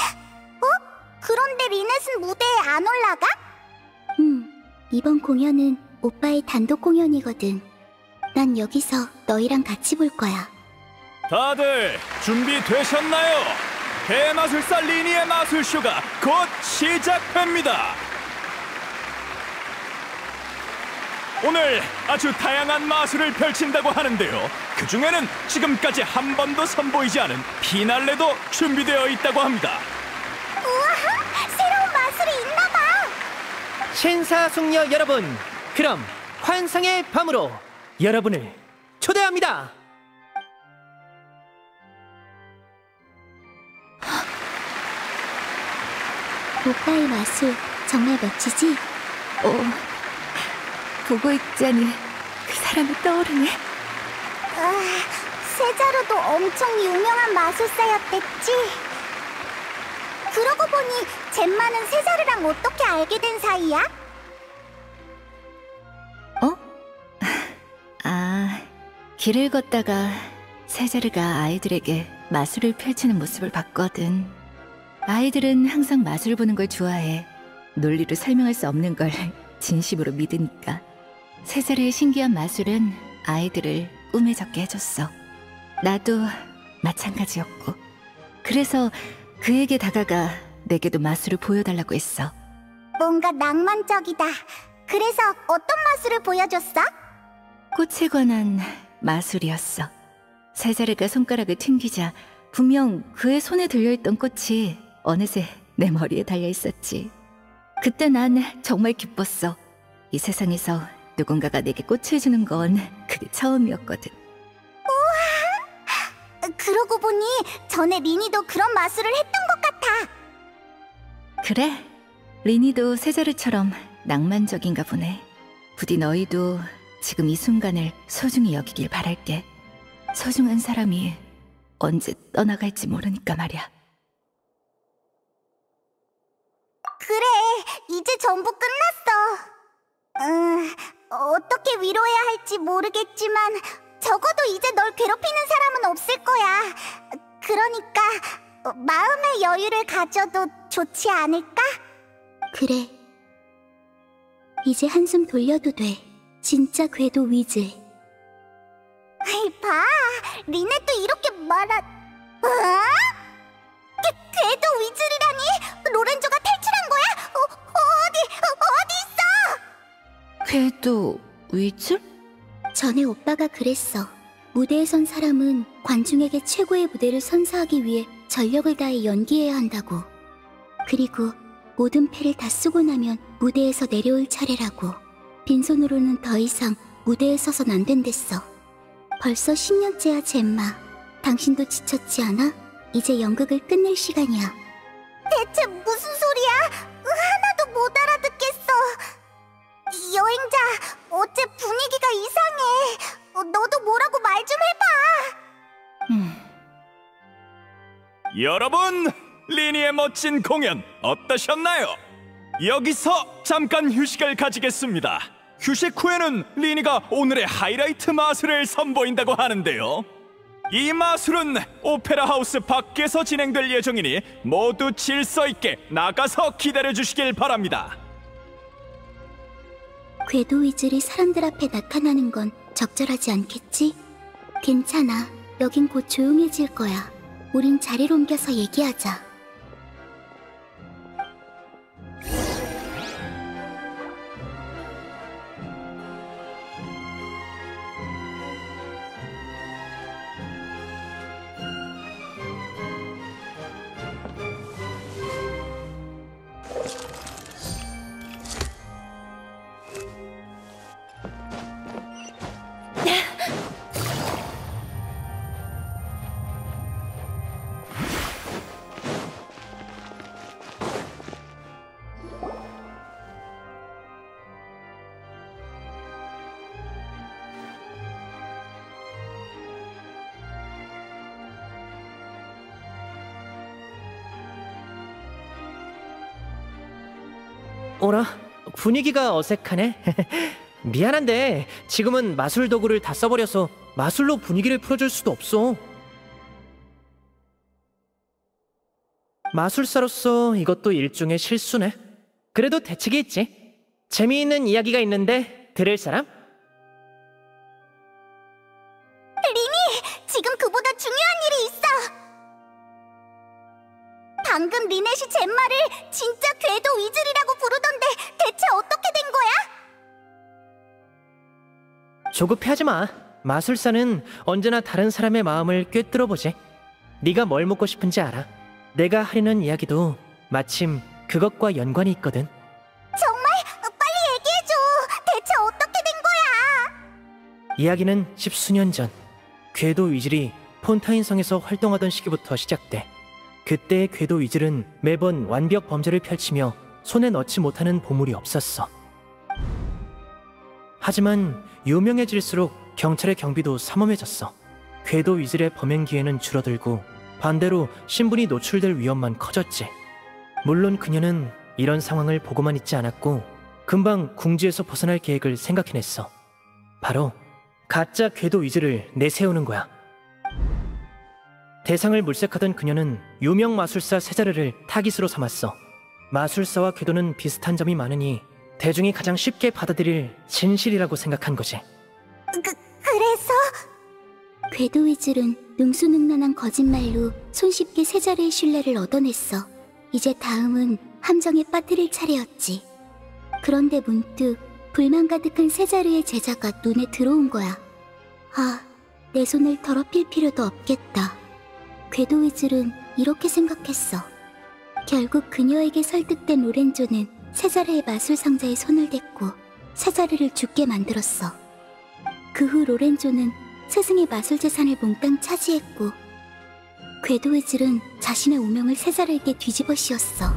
그런데 리넷은 무대에 안 올라가? 이번 공연은 오빠의 단독 공연이거든. 난 여기서 너희랑 같이 볼 거야. 다들 준비되셨나요? 대마술사 리니의 마술쇼가 곧 시작됩니다. 오늘 아주 다양한 마술을 펼친다고 하는데요. 그 중에는 지금까지 한 번도 선보이지 않은 피날레도 준비되어 있다고 합니다. 우와! 새로운 마술이 있나봐! 신사숙녀 여러분, 그럼 환상의 밤으로 여러분을 초대합니다. 오빠의 마술 정말 멋지지? 보고 있자니 그 사람이 떠오르네. 세자루도 엄청 유명한 마술사였댔지? 그러고 보니 젬마는 세자루랑 어떻게 알게 된 사이야? 길을 걷다가 세자르가 아이들에게 마술을 펼치는 모습을 봤거든. 아이들은 항상 마술 보는 걸 좋아해. 논리로 설명할 수 없는 걸 진심으로 믿으니까. 세자르의 신기한 마술은 아이들을 꿈에 젖게 해줬어. 나도 마찬가지였고. 그래서 그에게 다가가 내게도 마술을 보여달라고 했어. 뭔가 낭만적이다. 그래서 어떤 마술을 보여줬어? 꽃에 관한 마술이었어. 세자르가 손가락을 튕기자 분명 그의 손에 들려있던 꽃이 어느새 내 머리에 달려있었지. 그때 난 정말 기뻤어. 이 세상에서 누군가가 내게 꽃을 주는 건 그게 처음이었거든. 우와! 그러고 보니 전에 리니도 그런 마술을 했던 것 같아. 그래, 리니도 세자르처럼 낭만적인가 보네. 부디 너희도 지금 이 순간을 소중히 여기길 바랄게. 소중한 사람이 언제 떠나갈지 모르니까 말이야. 그래, 이제 전부 끝났어. 어떻게 위로해야 할지 모르겠지만 적어도 이제 널 괴롭히는 사람은 없을 거야. 그러니까 마음의 여유를 가져도 좋지 않을까? 그래. 이제 한숨 돌려도 돼. 진짜 궤도 위즐. 봐, 리넷도 이렇게 궤도 위즐이라니? 로렌조가 탈출한 거야? 어디 있어? 궤도 위즐? 전에 오빠가 그랬어. 무대에 선 사람은 관중에게 최고의 무대를 선사하기 위해 전력을 다해 연기해야 한다고. 그리고 모든 패를 다 쓰고 나면 무대에서 내려올 차례라고. 빈손으로는 더 이상 무대에 서선 안 된댔어. 벌써 10년째야, 젬마. 당신도 지쳤지 않아? 이제 연극을 끝낼 시간이야. 대체 무슨 소리야? 하나도 못 알아듣겠어. 여행자, 어째 분위기가 이상해. 너도 뭐라고 말 좀 해봐. 여러분, 리니의 멋진 공연 어떠셨나요? 여기서 잠깐 휴식을 가지겠습니다. 휴식 후에는 리니가 오늘의 하이라이트 마술을 선보인다고 하는데요. 이 마술은 오페라 하우스 밖에서 진행될 예정이니 모두 질서 있게 나가서 기다려주시길 바랍니다. 궤도 위즐이 사람들 앞에 나타나는 건 적절하지 않겠지? 괜찮아. 여긴 곧 조용해질 거야. 우린 자리를 옮겨서 얘기하자. 어라? 분위기가 어색하네. 미안한데 지금은 마술 도구를 다 써버려서 마술로 분위기를 풀어줄 수도 없어. 마술사로서 이것도 일종의 실수네. 그래도 대책이 있지. 재미있는 이야기가 있는데 들을 사람? 지금 그보다 중요한 일이 있어. 방금 리넷이 젬마를 진짜 궤도 위즐이라고 부르던데 대체 어떻게 된 거야? 조급해하지 마. 마술사는 언제나 다른 사람의 마음을 꿰뚫어보지. 네가 뭘 묻고 싶은지 알아. 내가 하려는 이야기도 마침 그것과 연관이 있거든. 정말? 빨리 얘기해줘. 대체 어떻게 된 거야? 이야기는 십수년 전 궤도 위즐이 폰타인성에서 활동하던 시기부터 시작돼. 그때의 궤도 위즐은 매번 완벽 범죄를 펼치며 손에 넣지 못하는 보물이 없었어. 하지만 유명해질수록 경찰의 경비도 삼엄해졌어. 궤도 위즐의 범행 기회는 줄어들고 반대로 신분이 노출될 위험만 커졌지. 물론 그녀는 이런 상황을 보고만 있지 않았고 금방 궁지에서 벗어날 계획을 생각해냈어. 바로 가짜 궤도 위즐을 내세우는 거야. 대상을 물색하던 그녀는 유명 마술사 세자르를 타깃으로 삼았어. 마술사와 궤도는 비슷한 점이 많으니 대중이 가장 쉽게 받아들일 진실이라고 생각한 거지. 그래서? 궤도 위즐은 능수능란한 거짓말로 손쉽게 세자르의 신뢰를 얻어냈어. 이제 다음은 함정에 빠뜨릴 차례였지. 그런데 문득 불만 가득한 세자르의 제자가 눈에 들어온 거야. 아, 내 손을 더럽힐 필요도 없겠다. 궤도 위즐은 이렇게 생각했어. 결국 그녀에게 설득된 로렌조는 세자르의 마술 상자에 손을 댔고 세자르를 죽게 만들었어. 그 후 로렌조는 스승의 마술 재산을 몽땅 차지했고 궤도 위즐은 자신의 오명을 세자르에게 뒤집어 씌웠어.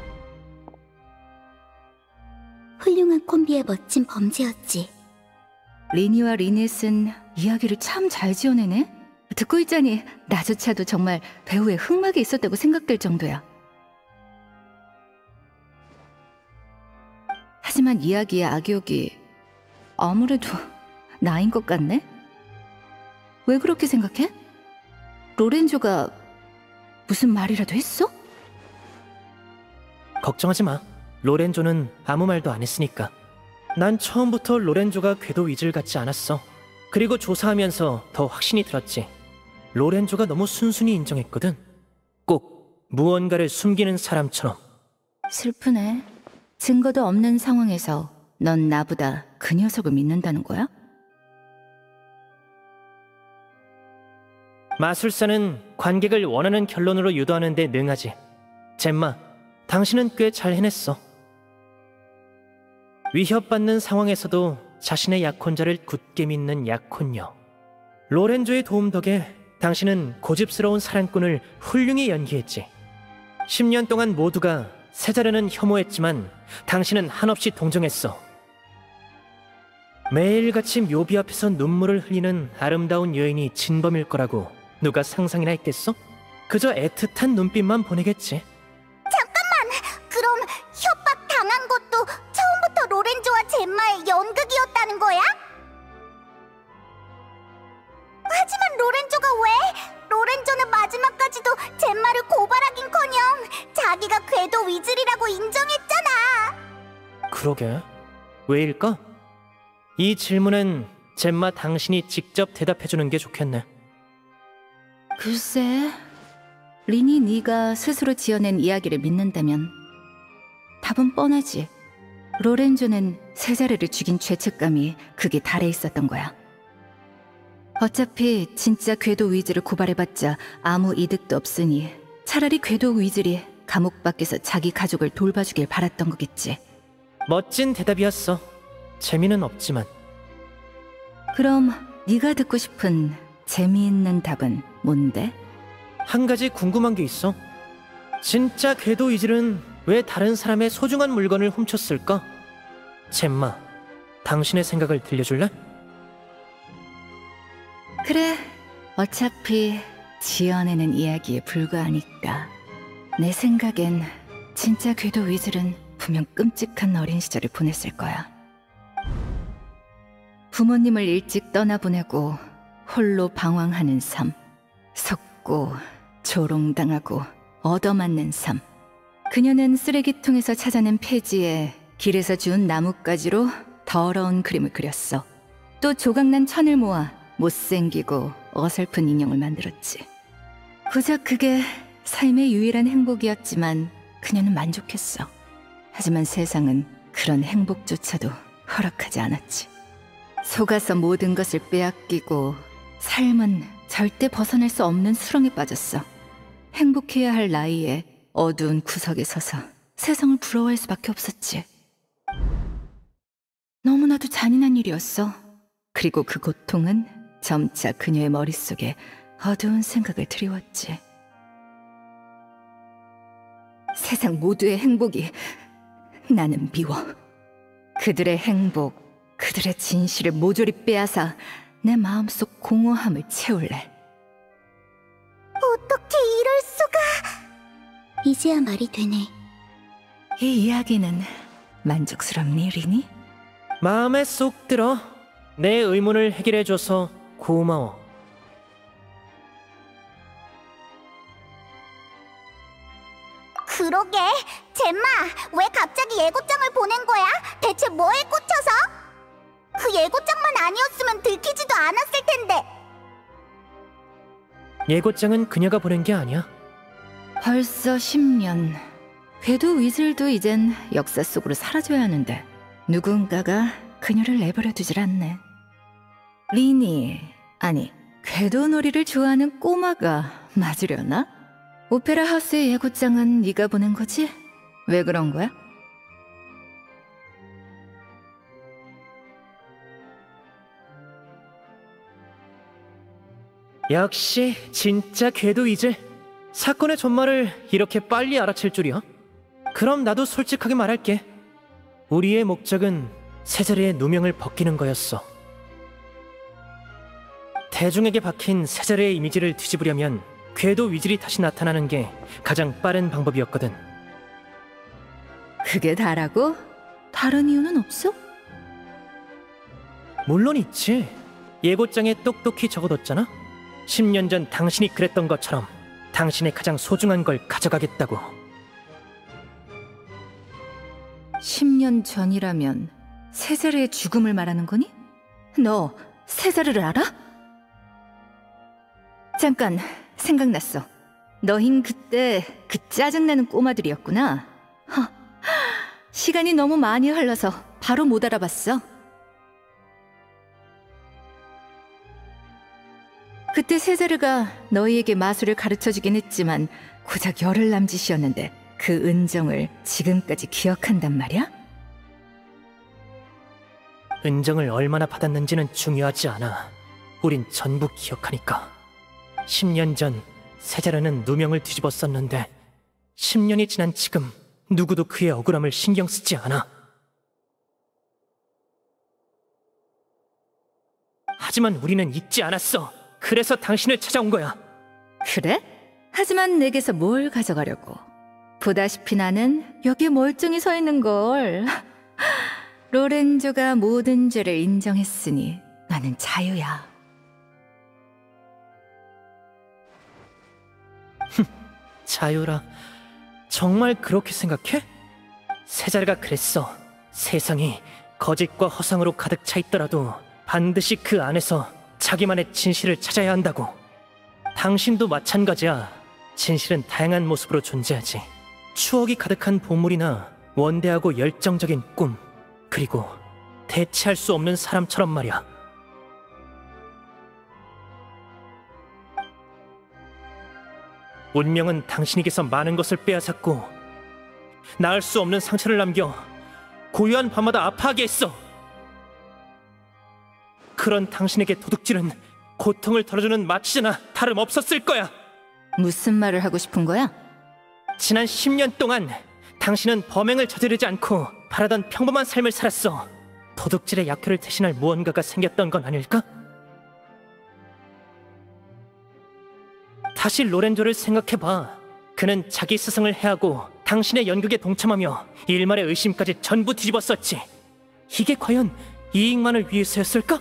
훌륭한 콤비의 멋진 범죄였지. 리니와 리넷은 이야기를 참 잘 지어내네. 듣고 있자니 나조차도 정말 배우의 흑막이 있었다고 생각될 정도야. 하지만 이야기의 악역이 아무래도 나인 것 같네? 왜 그렇게 생각해? 로렌조가 무슨 말이라도 했어? 걱정하지 마. 로렌조는 아무 말도 안 했으니까. 난 처음부터 로렌조가 궤도 위즐 같지 않았어. 그리고 조사하면서 더 확신이 들었지. 로렌조가 너무 순순히 인정했거든. 꼭 무언가를 숨기는 사람처럼. 슬프네. 증거도 없는 상황에서 넌 나보다 그 녀석을 믿는다는 거야? 마술사는 관객을 원하는 결론으로 유도하는 데 능하지. 젬마, 당신은 꽤 잘 해냈어. 위협받는 상황에서도 자신의 약혼자를 굳게 믿는 약혼녀. 로렌조의 도움 덕에 당신은 고집스러운 사랑꾼을 훌륭히 연기했지. 10년 동안 모두가 세자르는 혐오했지만 당신은 한없이 동정했어. 매일같이 묘비 앞에서 눈물을 흘리는 아름다운 여인이 진범일 거라고 누가 상상이나 했겠어? 그저 애틋한 눈빛만 보내겠지. 잠깐만! 그럼 협박 당한 것도 처음부터 로렌조와 젬마의 연극이었다는 거야? 하지만 로렌조가 왜? 로렌조는 마지막까지도 젬마를 고발하긴커녕 자기가 궤도 위즐이라고 인정했잖아. 그러게, 왜일까? 이 질문엔 젬마 당신이 직접 대답해주는 게 좋겠네. 글쎄, 린이 네가 스스로 지어낸 이야기를 믿는다면 답은 뻔하지. 로렌조는 세자르를 죽인 죄책감이 극에 달해 있었던 거야. 어차피 진짜 궤도 위즐을 고발해봤자 아무 이득도 없으니 차라리 궤도 위즐이 감옥 밖에서 자기 가족을 돌봐주길 바랐던 거겠지. 멋진 대답이었어. 재미는 없지만. 그럼 네가 듣고 싶은 재미있는 답은 뭔데? 한 가지 궁금한 게 있어. 진짜 궤도 위즐은 왜 다른 사람의 소중한 물건을 훔쳤을까? 젬마, 당신의 생각을 들려줄래? 그래, 어차피 지어내는 이야기에 불과하니까. 내 생각엔 진짜 궤도 위즐은 분명 끔찍한 어린 시절을 보냈을 거야. 부모님을 일찍 떠나보내고 홀로 방황하는 삶, 속고 조롱당하고 얻어맞는 삶. 그녀는 쓰레기통에서 찾아낸 폐지에 길에서 주운 나뭇가지로 더러운 그림을 그렸어. 또 조각난 천을 모아 못생기고 어설픈 인형을 만들었지. 고작 그게 삶의 유일한 행복이었지만 그녀는 만족했어. 하지만 세상은 그런 행복조차도 허락하지 않았지. 속아서 모든 것을 빼앗기고 삶은 절대 벗어날 수 없는 수렁에 빠졌어. 행복해야 할 나이에 어두운 구석에 서서 세상을 부러워할 수밖에 없었지. 너무나도 잔인한 일이었어. 그리고 그 고통은 점차 그녀의 머릿속에 어두운 생각을 드리웠지. 세상 모두의 행복이 나는 미워. 그들의 행복, 그들의 진실을 모조리 빼앗아 내 마음속 공허함을 채울래. 어떻게 이럴 수가? 이제야 말이 되네. 이 이야기는 만족스럽니, 리니? 마음에 쏙 들어. 내 의문을 해결해줘서 고마워. 그러게, 젬마, 왜 갑자기 예고장을 보낸 거야? 대체 뭐에 꽂혀서? 그 예고장만 아니었으면 들키지도 않았을 텐데. 예고장은 그녀가 보낸 게 아니야. 벌써 10년. 궤도 위즐도 이젠 역사 속으로 사라져야 하는데 누군가가 그녀를 내버려 두질 않네. 리니, 아니 궤도 놀이를 좋아하는 꼬마가 맞으려나? 오페라 하우스의 예고장은 네가 보낸 거지? 왜 그런 거야? 역시 진짜 궤도 위즐. 사건의 전말을 이렇게 빨리 알아챌 줄이야. 그럼 나도 솔직하게 말할게. 우리의 목적은 세자리의 누명을 벗기는 거였어. 대중에게 박힌 세자리의 이미지를 뒤집으려면 궤도 위즐이 다시 나타나는 게 가장 빠른 방법이었거든. 그게 다라고? 다른 이유는 없어? 물론 있지. 예고장에 똑똑히 적어뒀잖아. 10년 전 당신이 그랬던 것처럼 당신의 가장 소중한 걸 가져가겠다고. 10년 전이라면 세자르의 죽음을 말하는 거니? 너 세자르를 알아? 잠깐 생각났어. 너흰 그때 그 짜증나는 꼬마들이었구나. 시간이 너무 많이 흘러서 바로 못 알아봤어. 그때 세자르가 너희에게 마술을 가르쳐주긴 했지만 고작 열흘 남짓이었는데 그 은정을 지금까지 기억한단 말이야? 은정을 얼마나 받았는지는 중요하지 않아. 우린 전부 기억하니까. 10년 전 세자르는 누명을 뒤집어 썼는데 10년이 지난 지금 누구도 그의 억울함을 신경 쓰지 않아. 하지만 우리는 잊지 않았어. 그래서 당신을 찾아온 거야. 그래? 하지만 내게서 뭘 가져가려고? 보다시피 나는 여기에 멀쩡히 서 있는 걸. 로렌조가 모든 죄를 인정했으니 나는 자유야. 자유라. 정말 그렇게 생각해? 세자르가 그랬어. 세상이 거짓과 허상으로 가득 차 있더라도 반드시 그 안에서 자기만의 진실을 찾아야 한다고. 당신도 마찬가지야. 진실은 다양한 모습으로 존재하지. 추억이 가득한 보물이나 원대하고 열정적인 꿈, 그리고 대체할 수 없는 사람처럼 말이야. 운명은 당신에게서 많은 것을 빼앗았고 나을 수 없는 상처를 남겨 고요한 밤마다 아파하게 했어. 그런 당신에게 도둑질은 고통을 덜어주는 마취잖아. 다름없었을 거야. 무슨 말을 하고 싶은 거야? 지난 10년 동안 당신은 범행을 저지르지 않고 바라던 평범한 삶을 살았어. 도둑질의 약효를 대신할 무언가가 생겼던 건 아닐까? 다시 로렌조를 생각해봐. 그는 자기 스승을 해하고 당신의 연극에 동참하며 일말의 의심까지 전부 뒤집었었지. 이게 과연 이익만을 위해서였을까?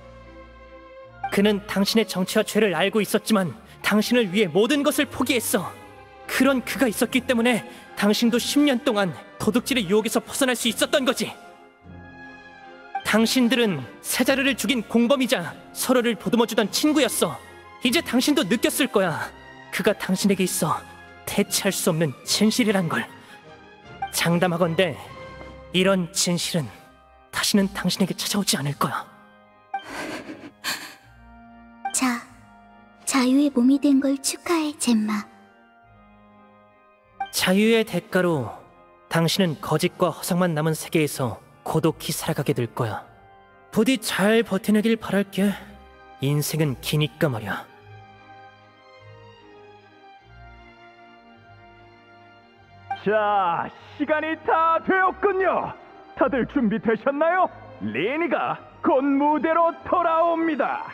그는 당신의 정체와 죄를 알고 있었지만 당신을 위해 모든 것을 포기했어. 그런 그가 있었기 때문에 당신도 10년 동안 도둑질의 유혹에서 벗어날 수 있었던 거지. 당신들은 세자르를 죽인 공범이자 서로를 보듬어주던 친구였어. 이제 당신도 느꼈을 거야. 그가 당신에게 있어 대체할 수 없는 진실이란 걸. 장담하건대 이런 진실은 다시는 당신에게 찾아오지 않을 거야. 자, 자유의 몸이 된 걸 축하해, 젬마. 자유의 대가로 당신은 거짓과 허상만 남은 세계에서 고독히 살아가게 될 거야. 부디 잘 버텨내길 바랄게. 인생은 기니까 말이야. 자, 시간이 다 되었군요. 다들 준비되셨나요? 리니가 곧 무대로 돌아옵니다.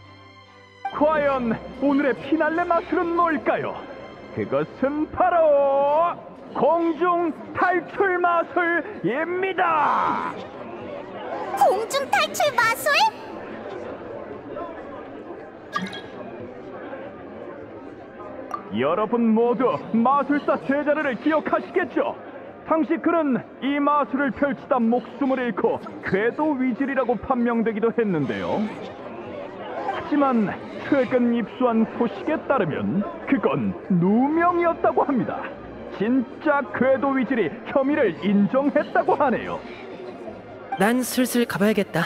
과연 오늘의 피날레 마술은 뭘까요? 그것은 바로 공중 탈출 마술입니다. 공중 탈출 마술? 여러분 모두 마술사 세자르를 기억하시겠죠? 당시 그는 이 마술을 펼치다 목숨을 잃고 궤도 위질이라고 판명되기도 했는데요. 하지만 최근 입수한 소식에 따르면 그건 누명이었다고 합니다. 진짜 궤도 위질이 혐의를 인정했다고 하네요. 난 슬슬 가봐야겠다.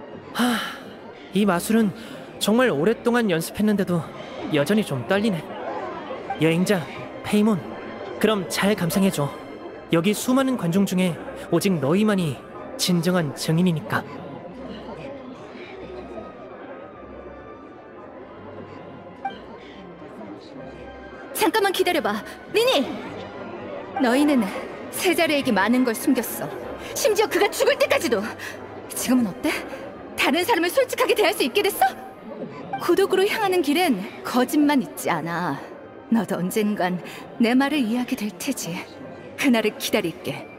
이 마술은 정말 오랫동안 연습했는데도 여전히 좀 떨리네. 여행자 페이몬, 그럼 잘 감상해줘. 여기 수많은 관중 중에 오직 너희만이 진정한 증인이니까. 잠깐만 기다려봐. 리니! 너희는 세자르에게 많은 걸 숨겼어. 심지어 그가 죽을 때까지도. 지금은 어때? 다른 사람을 솔직하게 대할 수 있게 됐어? 고독으로 향하는 길엔 거짓만 있지 않아. 너도 언젠간 내 말을 이해하게 될 테지. 그날을 기다릴게.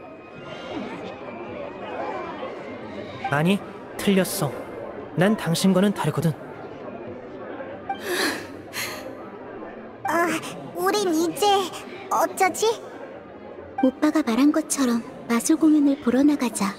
아니, 틀렸어. 난 당신과는 다르거든. 우린 이제 어쩌지? 오빠가 말한 것처럼 마술 공연을 보러 나가자.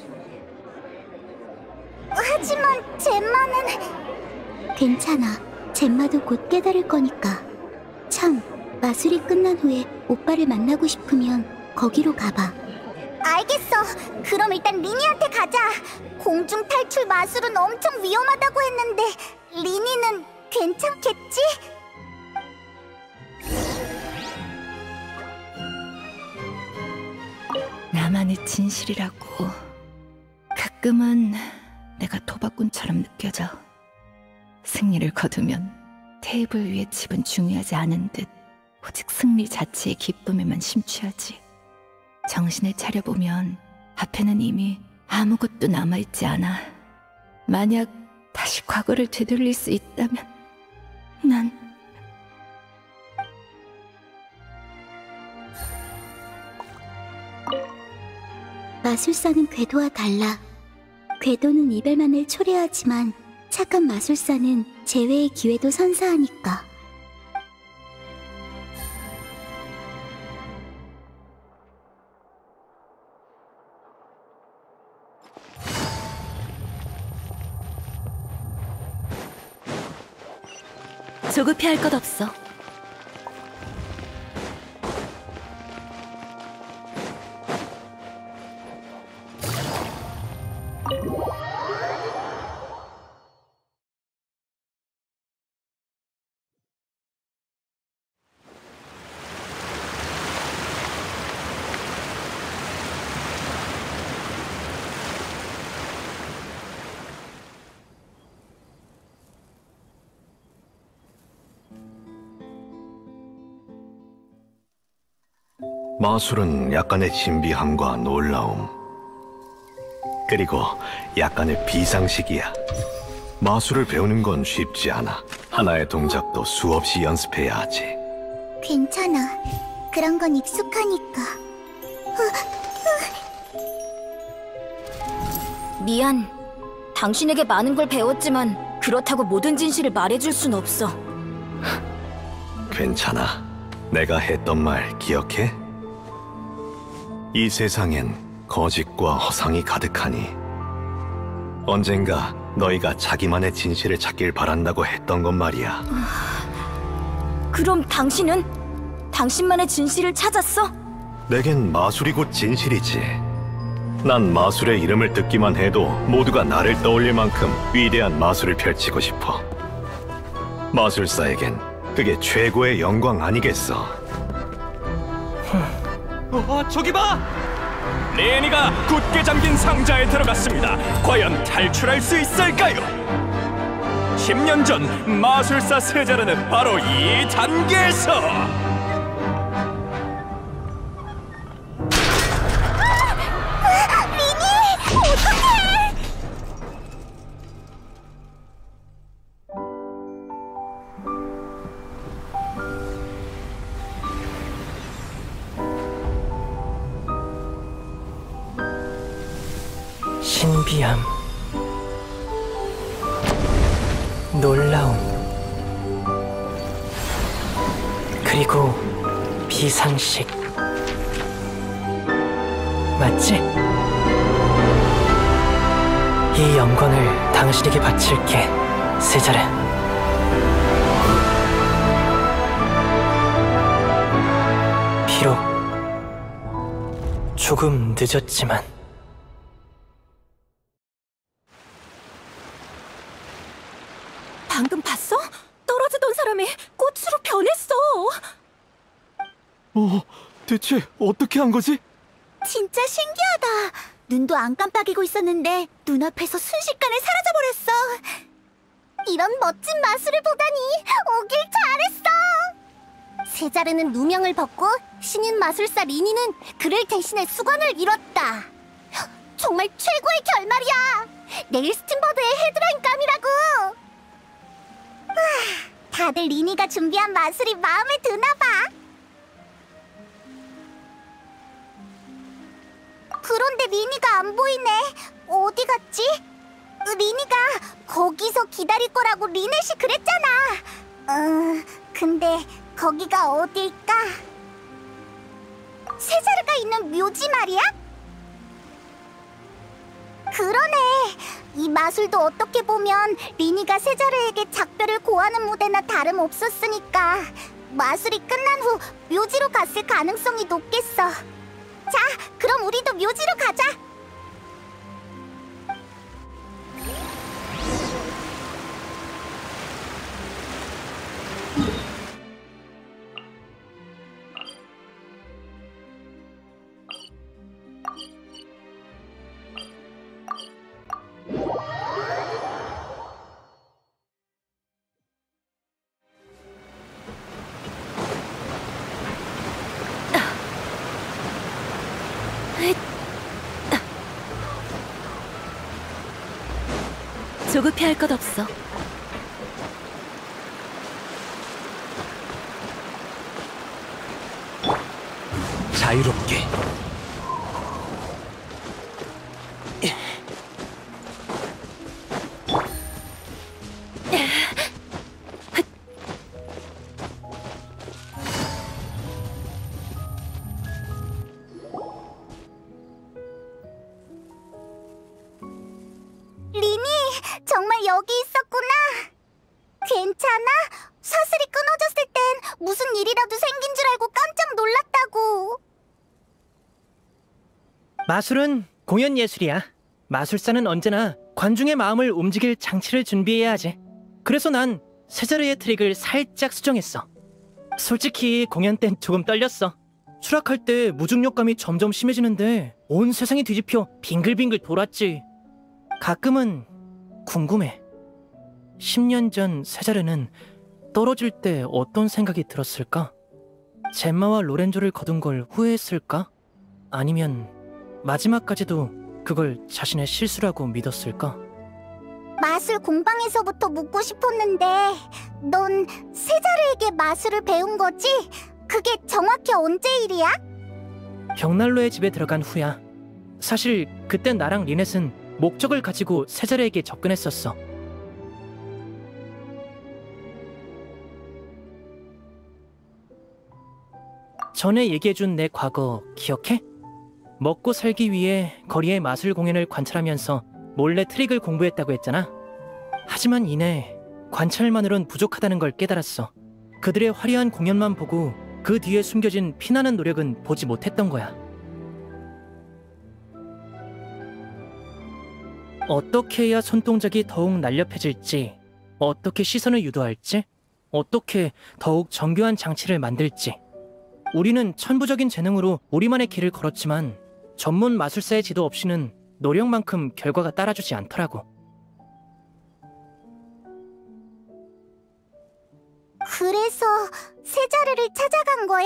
하지만 젬마는... 괜찮아. 젬마도 곧 깨달을 거니까. 참, 마술이 끝난 후에 오빠를 만나고 싶으면 거기로 가봐. 알겠어. 그럼 일단 리니한테 가자. 공중 탈출 마술은 엄청 위험하다고 했는데 리니는 괜찮겠지? 나만의 진실이라고. 가끔은 내가 도박꾼처럼 느껴져. 승리를 거두면 테이블 위의 칩은 중요하지 않은 듯 오직 승리 자체의 기쁨에만 심취하지. 정신을 차려보면 앞에는 이미 아무것도 남아있지 않아. 만약 다시 과거를 되돌릴 수 있다면 난... 마술사는 궤도와 달라. 궤도는 이별만을 초래하지만 착한 마술사는 재회의 기회도 선사하니까. 조급해할 것 없어. 마술은 약간의 신비함과 놀라움, 그리고 약간의 비상식이야. 마술을 배우는 건 쉽지 않아. 하나의 동작도 수없이 연습해야 하지. 괜찮아. 그런 건 익숙하니까. 미안. 당신에게 많은 걸 배웠지만 그렇다고 모든 진실을 말해줄 순 없어. 괜찮아. 내가 했던 말 기억해? 이 세상엔 거짓과 허상이 가득하니 언젠가 너희가 자기만의 진실을 찾길 바란다고 했던 건 말이야. 그럼 당신은? 당신만의 진실을 찾았어? 내겐 마술이 곧 진실이지. 난 마술의 이름을 듣기만 해도 모두가 나를 떠올릴 만큼 위대한 마술을 펼치고 싶어. 마술사에겐 그게 최고의 영광 아니겠어. 저기 봐! 레니가 굳게 잠긴 상자에 들어갔습니다. 과연 탈출할 수 있을까요? 10년 전 마술사 세자르는 바로 이 단계에서 신비함, 놀라움, 그리고 비상식. 맞지? 이 영광을 당신에게 바칠게, 세자르. 비록 조금 늦었지만. 방금 봤어? 떨어지던 사람이 꽃으로 변했어. 대체 어떻게 한 거지? 진짜 신기하다. 눈도 안 깜빡이고 있었는데 눈앞에서 순식간에 사라져버렸어. 이런 멋진 마술을 보다니 오길 잘했어. 세자르는 누명을 벗고 신인 마술사 리니는 그를 대신해 수건을 잃었다. 정말 최고의 결말이야. 내일 스팀버드의 헤드라인 감이라고. 다들 리니가 준비한 마술이 마음에 드나봐. 그런데 리니가 안 보이네. 어디 갔지? 리니가 거기서 기다릴 거라고 리넷이 그랬잖아. 근데 거기가 어딜까? 세자르가 있는 묘지 말이야? 그러네. 이 마술도 어떻게 보면 리니가 세자르에게 작별을 고하는 무대나 다름없었으니까 마술이 끝난 후 묘지로 갔을 가능성이 높겠어. 자, 그럼 우리도 묘지로 가자. 조급해할 것 없어. 자유롭게. 리니, 정말 여기 있었구나. 괜찮아? 사슬이 끊어졌을 땐 무슨 일이라도 생긴 줄 알고 깜짝 놀랐다고. 마술은 공연 예술이야. 마술사는 언제나 관중의 마음을 움직일 장치를 준비해야 하지. 그래서 난 세자르의 트릭을 살짝 수정했어. 솔직히 공연 땐 조금 떨렸어. 추락할 때 무중력감이 점점 심해지는데 온 세상이 뒤집혀 빙글빙글 돌았지. 가끔은 궁금해. 10년 전 세자르는 떨어질 때 어떤 생각이 들었을까? 젬마와 로렌조를 거둔 걸 후회했을까? 아니면 마지막까지도 그걸 자신의 실수라고 믿었을까? 마술 공방에서부터 묻고 싶었는데 넌 세자르에게 마술을 배운 거지? 그게 정확히 언제 일이야? 벽난로의 집에 들어간 후야. 사실 그땐 나랑 리넷은 목적을 가지고 세자르에게 접근했었어. 전에 얘기해준 내 과거 기억해? 먹고 살기 위해 거리의 마술 공연을 관찰하면서 몰래 트릭을 공부했다고 했잖아. 하지만 이내 관찰만으론 부족하다는 걸 깨달았어. 그들의 화려한 공연만 보고 그 뒤에 숨겨진 피나는 노력은 보지 못했던 거야. 어떻게 해야 손동작이 더욱 날렵해질지, 어떻게 시선을 유도할지, 어떻게 더욱 정교한 장치를 만들지. 우리는 천부적인 재능으로 우리만의 길을 걸었지만 전문 마술사의 지도 없이는 노력만큼 결과가 따라주지 않더라고. 그래서 세자르를 찾아간 거야?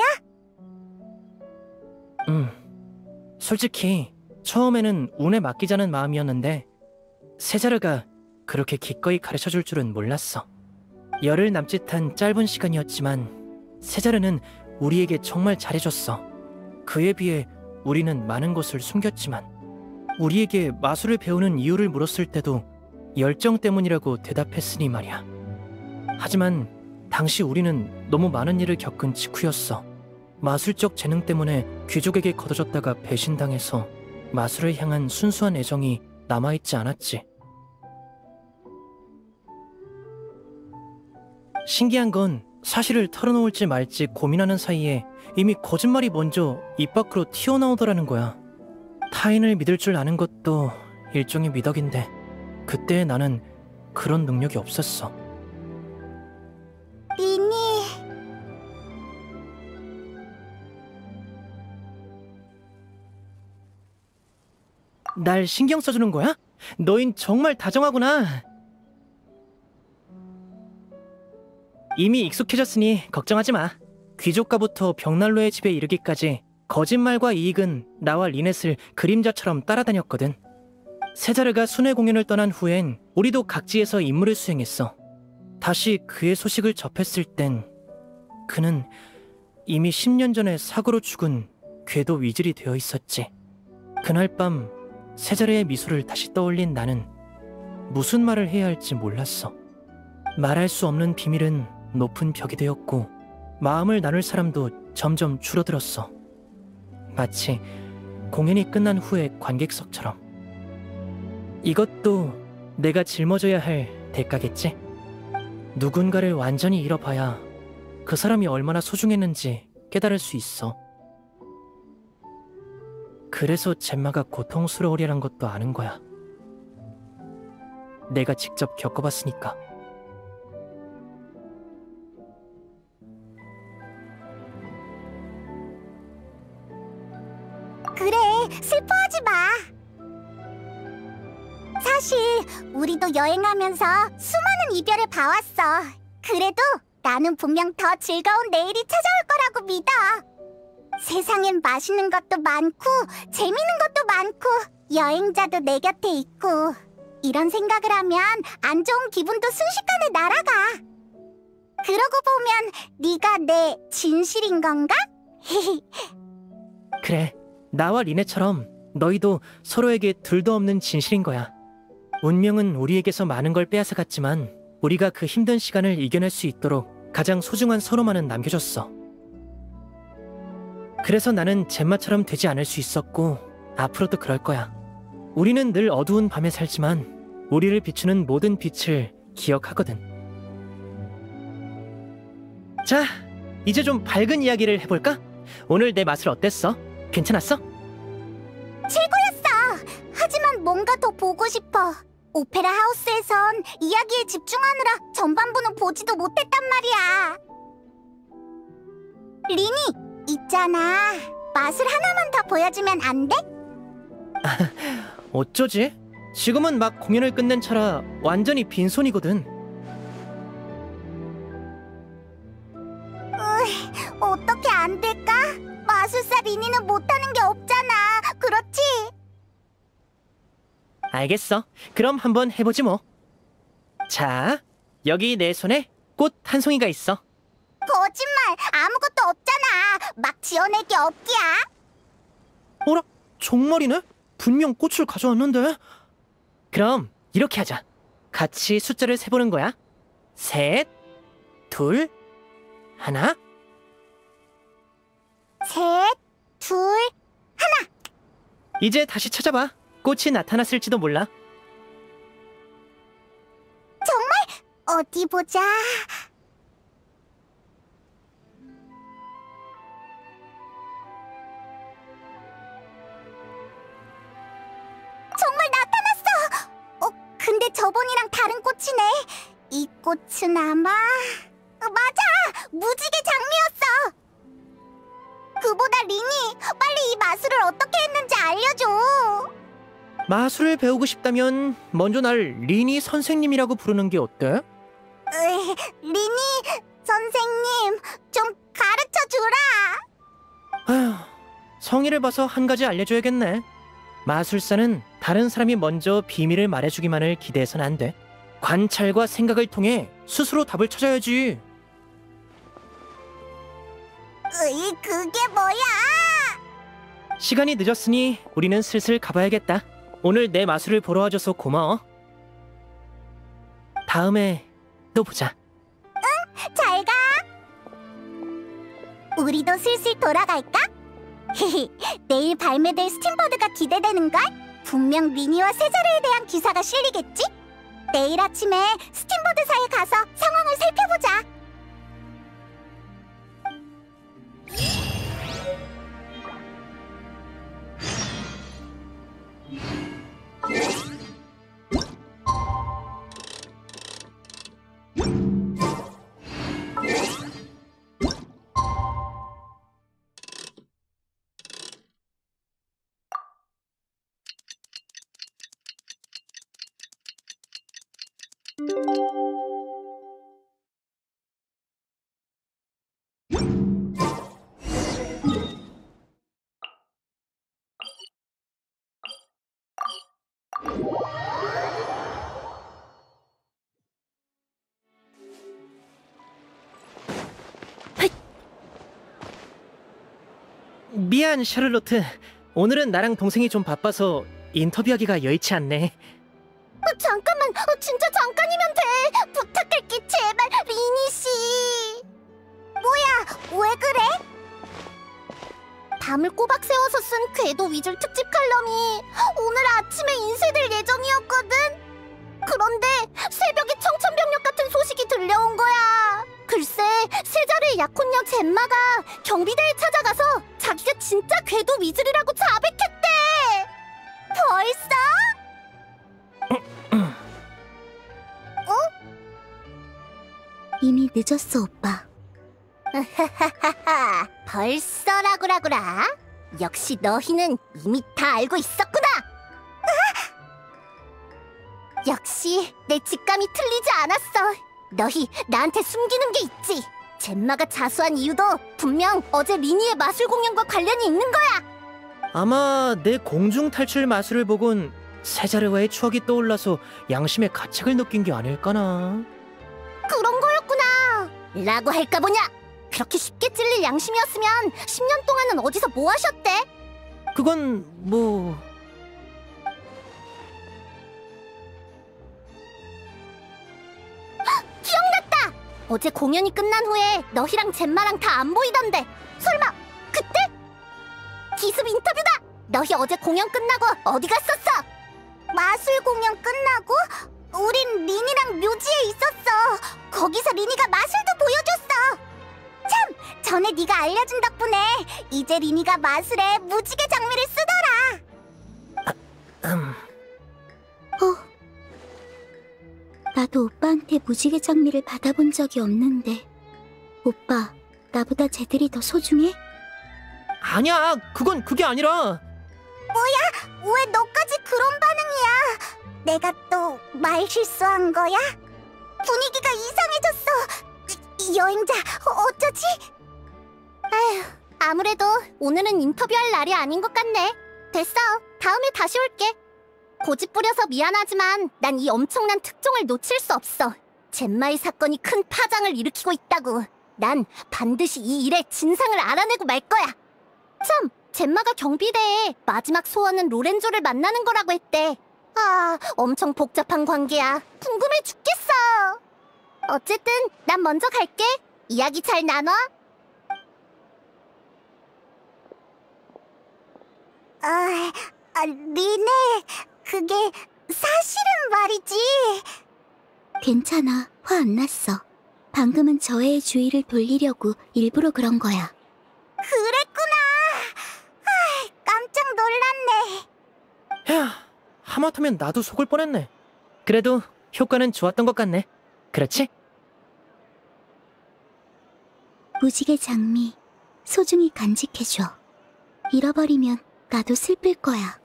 솔직히 처음에는 운에 맡기자는 마음이었는데 세자르가 그렇게 기꺼이 가르쳐줄 줄은 몰랐어. 열흘 남짓한 짧은 시간이었지만 세자르는 우리에게 정말 잘해줬어. 그에 비해 우리는 많은 것을 숨겼지만 우리에게 마술을 배우는 이유를 물었을 때도 열정 때문이라고 대답했으니 말이야. 하지만 당시 우리는 너무 많은 일을 겪은 직후였어. 마술적 재능 때문에 귀족에게 거둬졌다가 배신당해서 마술을 향한 순수한 애정이 남아있지 않았지. 신기한 건 사실을 털어놓을지 말지 고민하는 사이에 이미 거짓말이 먼저 입 밖으로 튀어나오더라는 거야. 타인을 믿을 줄 아는 것도 일종의 미덕인데 그때 나는 그런 능력이 없었어. 리니... 날 신경 써주는 거야? 너흰 정말 다정하구나. 이미 익숙해졌으니 걱정하지 마. 귀족가부터 벽난로의 집에 이르기까지 거짓말과 이익은 나와 리넷을 그림자처럼 따라다녔거든. 세자르가 순회 공연을 떠난 후엔 우리도 각지에서 임무를 수행했어. 다시 그의 소식을 접했을 땐 그는 이미 10년 전에 사고로 죽은 궤도 위즐이 되어 있었지. 그날 밤 세자르의 미소를 다시 떠올린 나는 무슨 말을 해야 할지 몰랐어. 말할 수 없는 비밀은 높은 벽이 되었고 마음을 나눌 사람도 점점 줄어들었어. 마치 공연이 끝난 후의 관객석처럼. 이것도 내가 짊어져야 할 대가겠지? 누군가를 완전히 잃어봐야 그 사람이 얼마나 소중했는지 깨달을 수 있어. 그래서 젬마가 고통스러우리란 것도 아는 거야. 내가 직접 겪어봤으니까. 그래, 슬퍼하지 마. 사실 우리도 여행하면서 수많은 이별을 봐왔어. 그래도 나는 분명 더 즐거운 내일이 찾아올 거라고 믿어. 세상엔 맛있는 것도 많고 재밌는 것도 많고 여행자도 내 곁에 있고 이런 생각을 하면 안 좋은 기분도 순식간에 날아가. 그러고 보면 네가 내 진실인 건가? 그래, 나와 리네처럼 너희도 서로에게 둘도 없는 진실인 거야. 운명은 우리에게서 많은 걸 빼앗아갔지만 우리가 그 힘든 시간을 이겨낼 수 있도록 가장 소중한 서로만은 남겨줬어. 그래서 나는 젬마처럼 되지 않을 수 있었고 앞으로도 그럴 거야. 우리는 늘 어두운 밤에 살지만 우리를 비추는 모든 빛을 기억하거든. 자, 이제 좀 밝은 이야기를 해볼까? 오늘 내 맛을 어땠어? 괜찮았어? 최고였어! 하지만 뭔가 더 보고 싶어. 오페라 하우스에선 이야기에 집중하느라 전반부는 보지도 못했단 말이야. 리니! 있잖아. 맛을 하나만 더 보여주면 안 돼? 어쩌지? 지금은 막 공연을 끝낸 차라 완전히 빈손이거든. 어떻게 안 될까? 마술사 리니는 못하는 게 없잖아. 그렇지? 알겠어. 그럼 한번 해보지 뭐. 자, 여기 내 손에 꽃 한 송이가 있어. 거짓말! 아무것도 없잖아. 막 지어낼 게 없기야. 어라? 정말이네? 분명 꽃을 가져왔는데. 그럼 이렇게 하자. 같이 숫자를 세보는 거야. 셋, 둘, 하나. 셋, 둘, 하나. 이제 다시 찾아봐. 꽃이 나타났을지도 몰라. 정말? 어디 보자. 정말 나타났어! 근데 저번이랑 다른 꽃이네. 이 꽃은 아마... 맞아! 무지개 장미였어! 그보다 리니, 빨리 이 마술을 어떻게 했는지 알려줘! 마술을 배우고 싶다면 먼저 날 리니 선생님이라고 부르는 게 어때? 리니 선생님, 좀 가르쳐주라! 아휴, 성의를 봐서 한 가지 알려줘야겠네. 마술사는 다른 사람이 먼저 비밀을 말해주기만을 기대해선 안 돼. 관찰과 생각을 통해 스스로 답을 찾아야지. 그게 뭐야? 시간이 늦었으니 우리는 슬슬 가봐야겠다. 오늘 내 마술을 보러 와줘서 고마워. 다음에 또 보자. 응, 잘 가. 우리도 슬슬 돌아갈까? 내일 발매될 스팀버드가 기대되는걸? 분명 리니와 세자르에 대한 기사가 실리겠지? 내일 아침에 스팀버드사에 가서 상황을 살펴보자. 미안, 샤를로트. 오늘은 나랑 동생이 좀 바빠서 인터뷰하기가 여의치 않네. 잠깐만, 진짜 잠깐이면 돼. 부탁할게, 제발, 리니 씨. 뭐야, 왜 그래? 밤을 꼬박 세워서 쓴 궤도 위즐 특집 칼럼이 오늘 아침에 인쇄될 예정이었거든. 그런데 새벽에 청천벽력 같은 소식이 들려온 거야. 글쎄, 세자르의 약혼녀 젬마가 경비대에 찾아가서 자기가 진짜 궤도 위즐이라고 자백했대. 벌써? 이미 늦었어, 오빠. 벌써라구라구라. 역시 너희는 이미 다 알고 있었구나. 역시 내 직감이 틀리지 않았어. 너희 나한테 숨기는 게 있지. 젬마가 자수한 이유도 분명 어제 리니의 마술 공연과 관련이 있는 거야. 아마 내 공중 탈출 마술을 보곤 세자르와의 추억이 떠올라서 양심의 가책을 느낀 게 아닐까나. 그런 거였구나 라고 할까 보냐. 그렇게 쉽게 찔릴 양심이었으면 10년 동안은 어디서 뭐 하셨대? 그건 뭐... 기억났다! 어제 공연이 끝난 후에 너희랑 젬마랑 다 안 보이던데 설마 그때? 기습 인터뷰다! 너희 어제 공연 끝나고 어디 갔었어? 마술 공연 끝나고? 우린 리니랑 묘지에 있었어. 거기서 리니가 마술도 보여줬어. 참! 전에 네가 알려준 덕분에 이제 리니가 마술에 무지개 장미를 쓰더라. 나도 오빠한테 무지개 장미를 받아본 적이 없는데 오빠, 나보다 쟤들이 더 소중해? 아니야, 그건 그게 아니라... 뭐야? 왜 너까지 그런 반응이야? 내가 또 말 실수한 거야? 분위기가 이상해졌어. 여행자, 어쩌지? 아휴, 아무래도 오늘은 인터뷰할 날이 아닌 것 같네. 됐어, 다음에 다시 올게. 고집 부려서 미안하지만 난 이 엄청난 특종을 놓칠 수 없어. 젬마의 사건이 큰 파장을 일으키고 있다고. 난 반드시 이 일의 진상을 알아내고 말 거야. 참, 젬마가 경비대에 마지막 소원은 로렌조를 만나는 거라고 했대. 아, 엄청 복잡한 관계야. 궁금해 죽겠어. 어쨌든 난 먼저 갈게. 이야기 잘 나눠. 리네, 그게 사실은 말이지. 괜찮아, 화 안 났어. 방금은 저의 주의를 돌리려고 일부러 그런 거야. 그랬구나. 깜짝 놀랐네. 휴, 하마터면 나도 속을 뻔했네. 그래도 효과는 좋았던 것 같네. 그렇지? 무지개 장미, 소중히 간직해줘. 잃어버리면 나도 슬플 거야.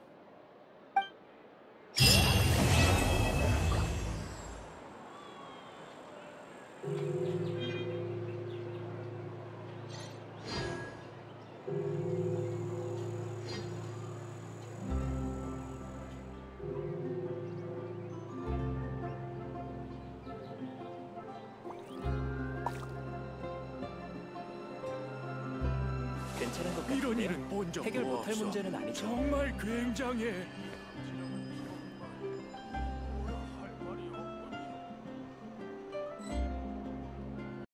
이런 일은 본 적도 해결 못할 없어. 문제는 아니죠. 정말 굉장해.